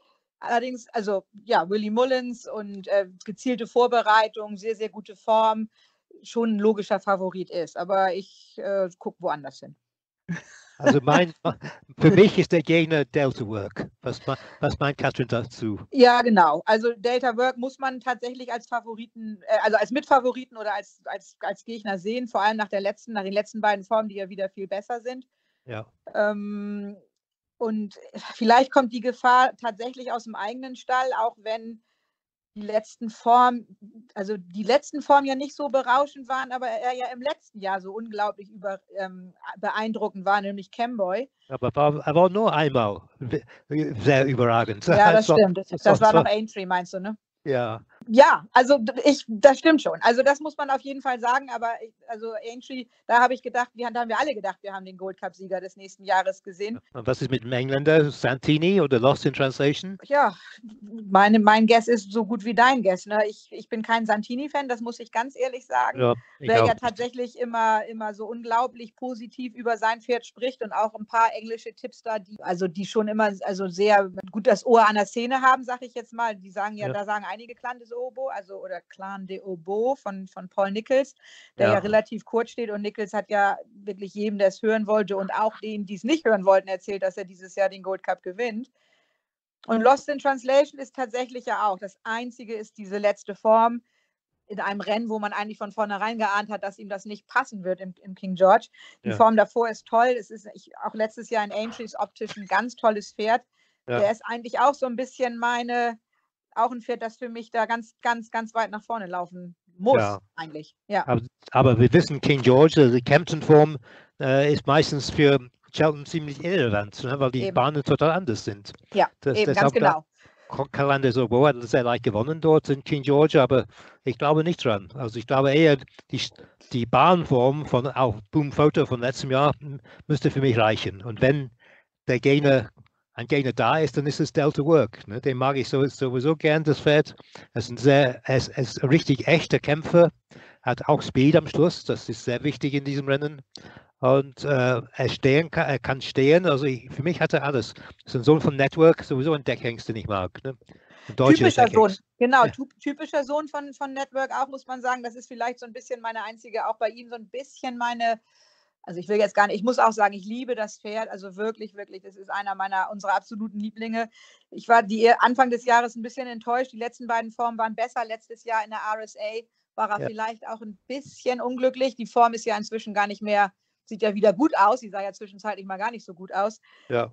Willie Mullins und gezielte Vorbereitung, sehr, sehr gute Form, schon ein logischer Favorit ist. Aber ich gucke woanders hin. Also für mich ist der Gegner Delta Work. Was meint Katrin dazu? Ja, genau. Also Delta Work muss man tatsächlich als Favoriten, als Mitfavoriten oder als Gegner sehen, vor allem nach den letzten beiden Formen, die ja wieder viel besser sind. Ja. Und vielleicht kommt die Gefahr tatsächlich aus dem eigenen Stall, auch wenn die letzten Formen ja nicht so berauschend waren, aber er ja im letzten Jahr so unglaublich beeindruckend war, nämlich Camboy. Aber er war nur einmal sehr überragend. Ja, das stimmt. Das war noch Aintree, meinst du, ne? Ja. Ja, also das stimmt schon. Also das muss man auf jeden Fall sagen, aber Aintree, da habe ich gedacht, da haben wir alle gedacht, wir haben den Gold Cup-Sieger des nächsten Jahres gesehen. Und was ist mit dem Engländer, Santini oder Lost in Translation? Ja, mein Guess ist so gut wie dein Guess. Ne? Ich bin kein Santini-Fan, das muss ich ganz ehrlich sagen. Ja, wer ja tatsächlich immer so unglaublich positiv über sein Pferd spricht und auch ein paar englische Tipps da, die schon immer sehr gut das Ohr an der Szene haben, sage ich jetzt mal. Die sagen da sagen einige Clan des Obo, oder Clan de Obo von Paul Nicholls, der ja relativ kurz steht, und Nicholls hat ja wirklich jedem, der es hören wollte und auch denen, die es nicht hören wollten, erzählt, dass er dieses Jahr den Gold Cup gewinnt. Und Lost in Translation ist tatsächlich ja auch, das Einzige ist diese letzte Form in einem Rennen, wo man eigentlich von vornherein geahnt hat, dass ihm das nicht passen wird im King George. Die Form davor ist toll, es ist auch letztes Jahr in Aintrees optisch ein ganz tolles Pferd. Der ist eigentlich auch so ein bisschen auch ein Pferd, das für mich da ganz, ganz, ganz weit nach vorne laufen muss, eigentlich. Ja. Aber wir wissen, King George, die Kempton-Form ist meistens für Cheltenham ziemlich irrelevant, ne, weil die Bahnen total anders sind. Ja, ganz genau. Clan des Obo hat sehr leicht gewonnen dort in King George, aber ich glaube nicht dran. Also ich glaube eher, die Bahnform von auch Boom Photo von letztem Jahr müsste für mich reichen. Und wenn ein Gegner da ist, dann ist es Delta Work. Ne? Den mag ich sowieso gern, das Pferd. Er ist ein richtig echter Kämpfer, hat auch Speed am Schluss, das ist sehr wichtig in diesem Rennen. Und er kann stehen, also für mich hat er alles. Das ist ein Sohn von Network, sowieso ein Deckhengst, den ich mag. Ne? Typischer Sohn, genau, typischer Sohn von Network auch, muss man sagen. Das ist vielleicht so ein bisschen auch bei ihm so ein bisschen also ich will jetzt gar nicht, ich muss auch sagen, ich liebe das Pferd, also wirklich, wirklich, das ist unserer absoluten Lieblinge. Ich war Anfang des Jahres ein bisschen enttäuscht, die letzten beiden Formen waren besser. Letztes Jahr in der RSA war er vielleicht auch ein bisschen unglücklich. Die Form ist ja inzwischen gar nicht mehr, sieht ja wieder gut aus, die sah ja zwischenzeitlich mal gar nicht so gut aus. Ja.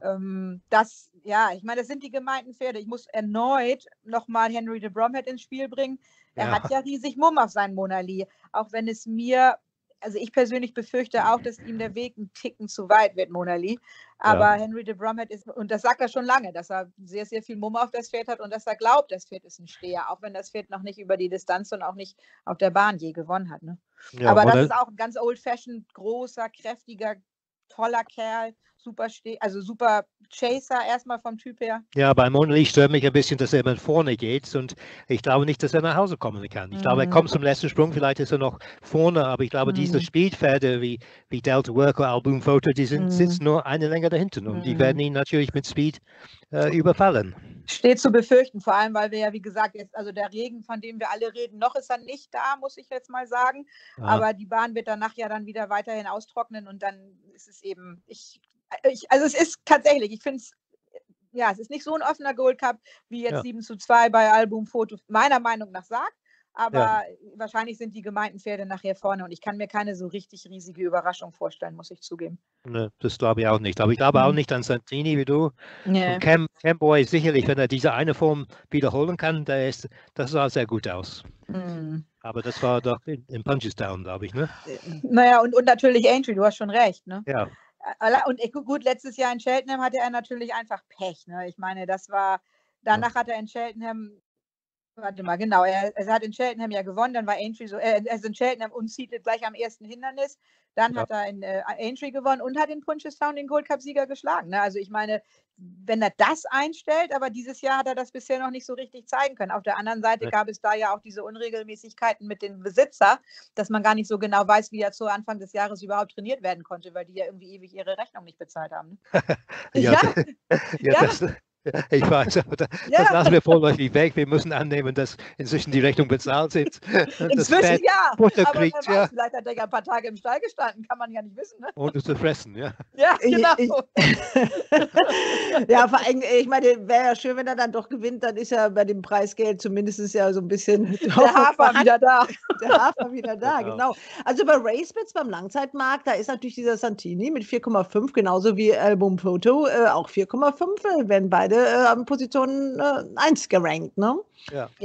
Ich meine, das sind die gemeinten Pferde. Ich muss erneut nochmal Henry de Bromhead ins Spiel bringen. Er hat ja riesig Mumm auf seinen Monali, auch wenn es mir... Also ich persönlich befürchte auch, dass ihm der Weg ein Ticken zu weit wird, Monali. Aber Henry de Bromhead und das sagt er schon lange, dass er sehr, sehr viel Mumm auf das Pferd hat und dass er glaubt, das Pferd ist ein Steher, auch wenn das Pferd noch nicht über die Distanz und auch nicht auf der Bahn je gewonnen hat. Ne? Ja, aber das ist auch ein ganz old-fashioned, großer, kräftiger, toller Kerl, super Chaser erstmal vom Typ her. Ja, bei Monali stört mich ein bisschen, dass er immer vorne geht und ich glaube nicht, dass er nach Hause kommen kann. Ich glaube, er kommt zum letzten Sprung, vielleicht ist er noch vorne, aber ich glaube, diese Speedpferde wie Delta Work oder Boom Photo, die sitzen nur eine Länge dahinten und die werden ihn natürlich mit Speed überfallen. Steht zu befürchten, vor allem, weil wir ja, wie gesagt, jetzt, also der Regen, von dem wir alle reden, noch ist er nicht da, muss ich jetzt mal sagen. Aber die Bahn wird danach ja dann wieder weiterhin austrocknen und dann ist es eben, also es ist tatsächlich, ich finde es, es ist nicht so ein offener Gold Cup, wie jetzt 7:2 bei Album Foto meiner Meinung nach sagt. Aber wahrscheinlich sind die gemeinten Pferde nachher vorne und ich kann mir keine so richtig riesige Überraschung vorstellen, muss ich zugeben. Ne, das glaube ich auch nicht. Aber ich glaube auch nicht an Santini wie du. Nee. Und Camboy sicherlich, wenn er diese eine Form wiederholen kann, das sah sehr gut aus. Aber das war doch in Punchestown, glaube ich, ne? Naja, und natürlich Aintree, du hast schon recht, ne? Ja. Und gut, letztes Jahr in Cheltenham hatte er natürlich einfach Pech, ne? Ich meine, danach hat er in Cheltenham... Warte mal, genau. Er hat in Cheltenham ja gewonnen, dann war Aintree er ist in Cheltenham unseated gleich am ersten Hindernis. Dann hat er in Aintree gewonnen und hat in Punchestown den Gold Cup-Sieger geschlagen. Ne? Also ich meine, wenn er das einstellt, aber dieses Jahr hat er das bisher noch nicht so richtig zeigen können. Auf der anderen Seite gab es da ja auch diese Unregelmäßigkeiten mit dem Besitzer, dass man gar nicht so genau weiß, wie er zu Anfang des Jahres überhaupt trainiert werden konnte, weil die ja irgendwie ewig ihre Rechnung nicht bezahlt haben. Ne? Ich weiß, aber das lassen wir vorläufig weg. Wir müssen annehmen, dass inzwischen die Rechnung bezahlt sind. Inzwischen aber kriegt, vielleicht hat er ja ein paar Tage im Stall gestanden, kann man ja nicht wissen. Ne? Ohne zu fressen, ja. Ja, genau. Ja, vor allem, ich meine, wäre ja schön, wenn er dann doch gewinnt, dann ist ja bei dem Preisgeld zumindest ja so ein bisschen... Der Hafer wieder da. Der Hafer wieder da, genau. Also bei RaceBets beim Langzeitmarkt, da ist natürlich dieser Santini mit 4,5, genauso wie Album Photo, auch 4,5, werden beide an Position 1 gerankt, ne? Ja,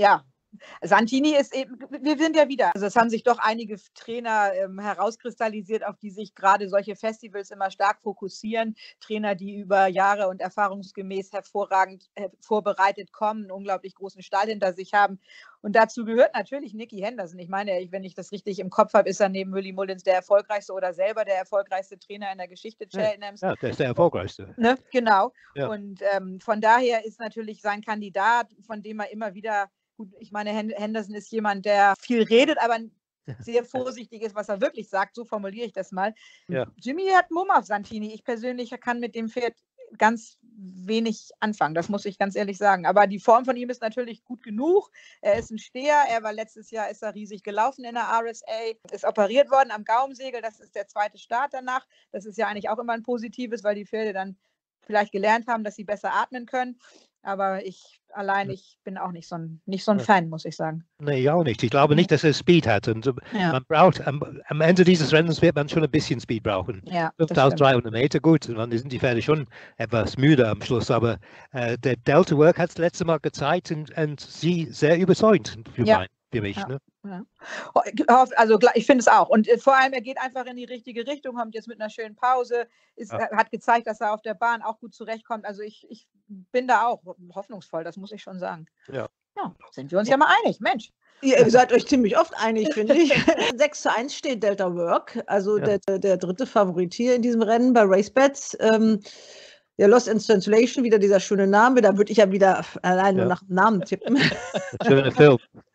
Santini ist eben, wir sind ja wieder, also es haben sich doch einige Trainer herauskristallisiert, auf die sich gerade solche Festivals immer stark fokussieren. Trainer, die über Jahre und erfahrungsgemäß hervorragend vorbereitet kommen, einen unglaublich großen Stall hinter sich haben. Und dazu gehört natürlich Nicky Henderson. Ich meine, wenn ich das richtig im Kopf habe, ist er neben Willie Mullins der erfolgreichste oder selber der erfolgreichste Trainer in der Geschichte Cheltenhams. Ja, der ist der erfolgreichste. Ne? Genau. Ja. Und von daher ist natürlich sein Kandidat, von dem er immer wieder, gut, ich meine, Henderson ist jemand, der viel redet, aber sehr vorsichtig ist, was er wirklich sagt. So formuliere ich das mal. Ja. Jimmy hat Mumm auf Santini. Ich persönlich kann mit dem Pferd ganz wenig anfangen, das muss ich ganz ehrlich sagen. Aber die Form von ihm ist natürlich gut genug. Er ist ein Steher. Letztes Jahr ist er riesig gelaufen in der RSA, ist operiert worden am Gaumensegel. Das ist der zweite Start danach. Das ist ja eigentlich auch immer ein Positives, weil die Pferde dann vielleicht gelernt haben, dass sie besser atmen können. Aber ich bin auch nicht so ein Fan, muss ich sagen. Nee, ich auch nicht. Ich glaube nicht, dass er Speed hat. Und man braucht, am Ende dieses Rennens wird man schon ein bisschen Speed brauchen. Ja, 5300 Meter, gut. Und dann sind die Pferde schon etwas müde am Schluss. Aber der Delta Work hat das letzte Mal gezeigt und sie sehr überzeugend für mich. Ja. Ne? Ja. Also ich finde es auch. Und vor allem, er geht einfach in die richtige Richtung, kommt jetzt mit einer schönen Pause, hat gezeigt, dass er auf der Bahn auch gut zurechtkommt. Also ich bin da auch hoffnungsvoll, das muss ich schon sagen. Ja. Ja, sind wir uns ja mal einig, Mensch. Ihr seid euch ziemlich oft einig, finde ich. 6:1 steht Delta Work, also der dritte Favorit hier in diesem Rennen bei RaceBets. Ja, Lost in Translation, wieder dieser schöne Name. Da würde ich ja wieder allein nur nach dem Namen tippen. Schöner Film.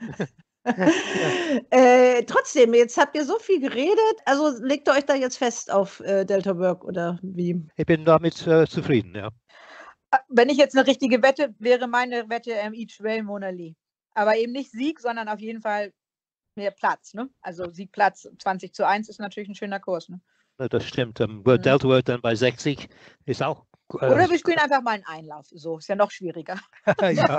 Trotzdem, jetzt habt ihr so viel geredet. Also legt ihr euch da jetzt fest auf Delta Work oder wie? Ich bin damit zufrieden, ja. Wenn ich jetzt eine richtige Wette, wäre meine Wette Each Way Mona Lee. Aber eben nicht Sieg, sondern auf jeden Fall mehr Platz. Ne? Also Siegplatz 20:1 ist natürlich ein schöner Kurs. Ne? Das stimmt. Delta Work dann bei 60 ist auch. Oder wir spielen einfach mal einen Einlauf. So ist ja noch schwieriger. Ja.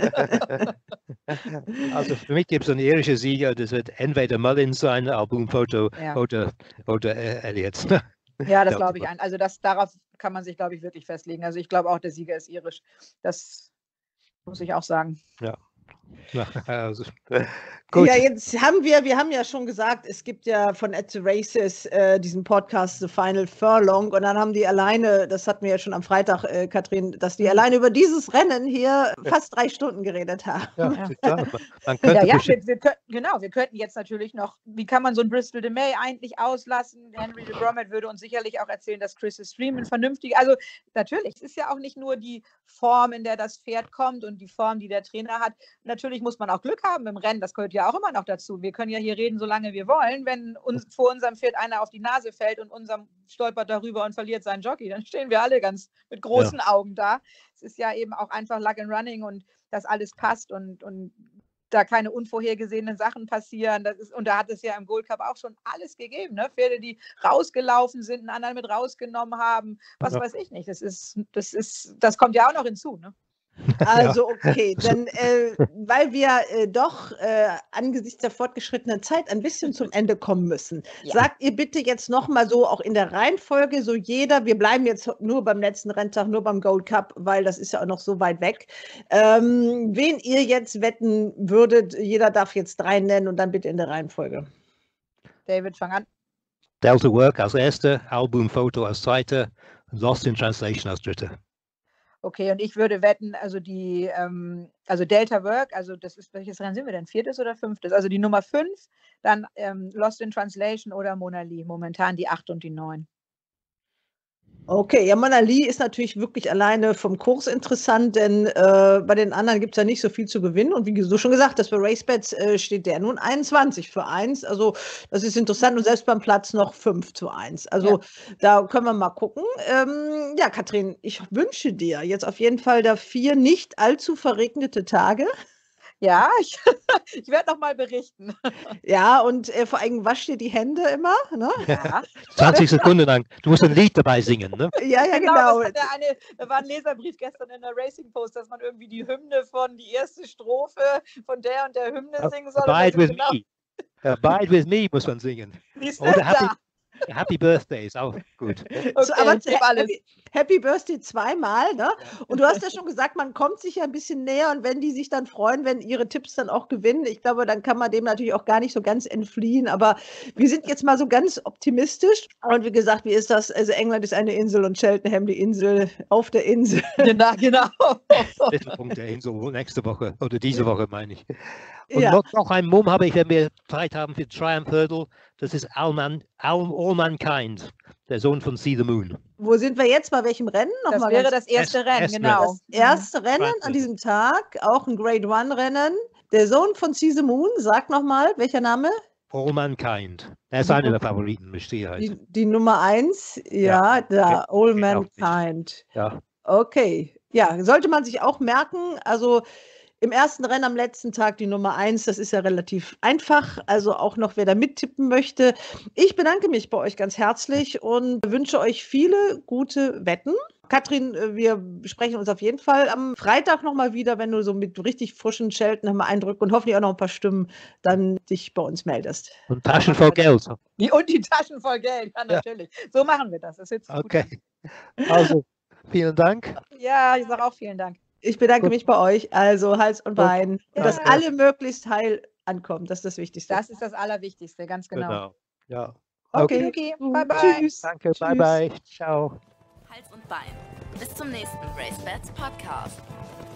Also für mich gibt es einen irischen Sieger. Das wird entweder Mullins sein, Albumfoto oder Elliott. Ja, das glaube ich. Also darauf kann man sich, glaube ich, wirklich festlegen. Also ich glaube auch, der Sieger ist irisch. Das muss ich auch sagen. Ja. Also, gut. Ja, jetzt haben wir haben ja schon gesagt, es gibt ja von At the Races diesen Podcast The Final Furlong und dann haben die alleine, das hatten wir ja schon am Freitag, Katrin, dass die alleine über dieses Rennen hier fast 3 Stunden geredet haben. Ja, klar. Man könnte wir könnten jetzt natürlich noch, wie kann man so ein Bristol de May eigentlich auslassen? Henry de Bromhead würde uns sicherlich auch erzählen, dass Chris Stream ein vernünftiger, also natürlich, es ist ja auch nicht nur die Form, in der das Pferd kommt und die Form, die der Trainer hat. Natürlich muss man auch Glück haben im Rennen, das gehört ja auch immer noch dazu. Wir können ja hier reden, solange wir wollen. Wenn uns vor unserem Pferd einer auf die Nase fällt und unserem stolpert darüber und verliert seinen Jockey, dann stehen wir alle ganz mit großen Augen da. Es ist ja eben auch einfach Luck and Running und dass alles passt und da keine unvorhergesehenen Sachen passieren. Und da hat es ja im Gold Cup auch schon alles gegeben. Ne? Pferde, die rausgelaufen sind, einen anderen mit rausgenommen haben, was weiß ich nicht. Das kommt ja auch noch hinzu. Ne? Also okay, dann weil wir doch angesichts der fortgeschrittenen Zeit ein bisschen zum Ende kommen müssen. Sagt ihr bitte jetzt nochmal so, auch in der Reihenfolge, so wir bleiben jetzt nur beim letzten Renntag, nur beim Gold Cup, weil das ist ja auch noch so weit weg. Wen ihr jetzt wetten würdet, jeder darf jetzt 3 nennen und dann bitte in der Reihenfolge. David, fang an. Delta Work als erster, Albumfoto als zweiter, Lost in Translation als dritter. Okay, und ich würde wetten, also also Delta Work, also welches Rennen sind wir denn? 4. oder 5.? Also die Nummer 5, dann Lost in Translation oder Mona Lee, momentan die 8 und die 9. Okay, ja, Mona Lee ist natürlich wirklich alleine vom Kurs interessant, denn bei den anderen gibt es ja nicht so viel zu gewinnen. Und wie du schon gesagt hast, bei RaceBets steht der nun 21:1. Also das ist interessant und selbst beim Platz noch 5:1. Also da können wir mal gucken. Ja, Katrin, ich wünsche dir jetzt auf jeden Fall da 4 nicht allzu verregnete Tage. Ja, ich werde noch mal berichten. Ja, und vor allem wasch dir die Hände immer. Ne? Ja. 20 Sekunden lang. Du musst ein Lied dabei singen, ne? Ja, genau. Da war ein Leserbrief gestern in der Racing Post, dass man irgendwie die Hymne die erste Strophe von der und der Hymne singen soll. Abide with me. Abide with me muss man singen. Oder Happy Birthday ist auch gut. So, aber ich geb alles. Happy Birthday zweimal, ne? Und du hast ja schon gesagt, man kommt sich ja ein bisschen näher und wenn die sich dann freuen, wenn ihre Tipps dann auch gewinnen, ich glaube, dann kann man dem natürlich auch gar nicht so ganz entfliehen. Aber wir sind jetzt mal so ganz optimistisch. Und wie gesagt, wie ist das? Also England ist eine Insel und Cheltenham die Insel auf der Insel. Genau. Mittelpunkt der Insel nächste Woche oder diese Woche, meine ich. Und Ja. noch ein Mumm habe ich, wenn wir Zeit haben für Triumph Hurdle. Das ist All Mankind, der Sohn von See the Moon. Wo sind wir jetzt? Bei welchem Rennen? Das Nochmal wäre ganz- das erste Rennen, Rennen. genau. Das erste Rennen an diesem Tag, auch ein Grade One Rennen. Der Sohn von See the Moon, sag nochmal, welcher Name? All Mankind. Er ist einer der Favoriten mit Sicherheit. Die Nummer 1, ja, da, All geht auch nicht. Mankind. Ja. Okay, ja, sollte man sich auch merken. Also im ersten Rennen am letzten Tag die Nummer 1, das ist ja relativ einfach. Also auch noch, wer da mittippen möchte. Ich bedanke mich bei euch ganz herzlich und wünsche euch viele gute Wetten. Katrin, wir sprechen uns auf jeden Fall am Freitag nochmal wieder, wenn du so mit richtig frischen Cheltenham-Eindrücken und hoffentlich auch noch ein paar Stimmen dann dich bei uns meldest. Und Taschen voll Geld. Und die Taschen voll Geld, ja, natürlich. So machen wir das. Das hört sich gut Okay. Also, vielen Dank. an. Ja, ich sage auch vielen Dank. Ich bedanke Gut. mich bei euch, also Hals und Bein. Und dass Danke. alle möglichst heil ankommen, das ist das Wichtigste. Das ist das Allerwichtigste, ganz genau. Ja. Okay. Okay, Gut. bye bye. Tschüss. Danke. Tschüss. Bye bye. Ciao. Hals und Bein. Bis zum nächsten RaceBets Podcast.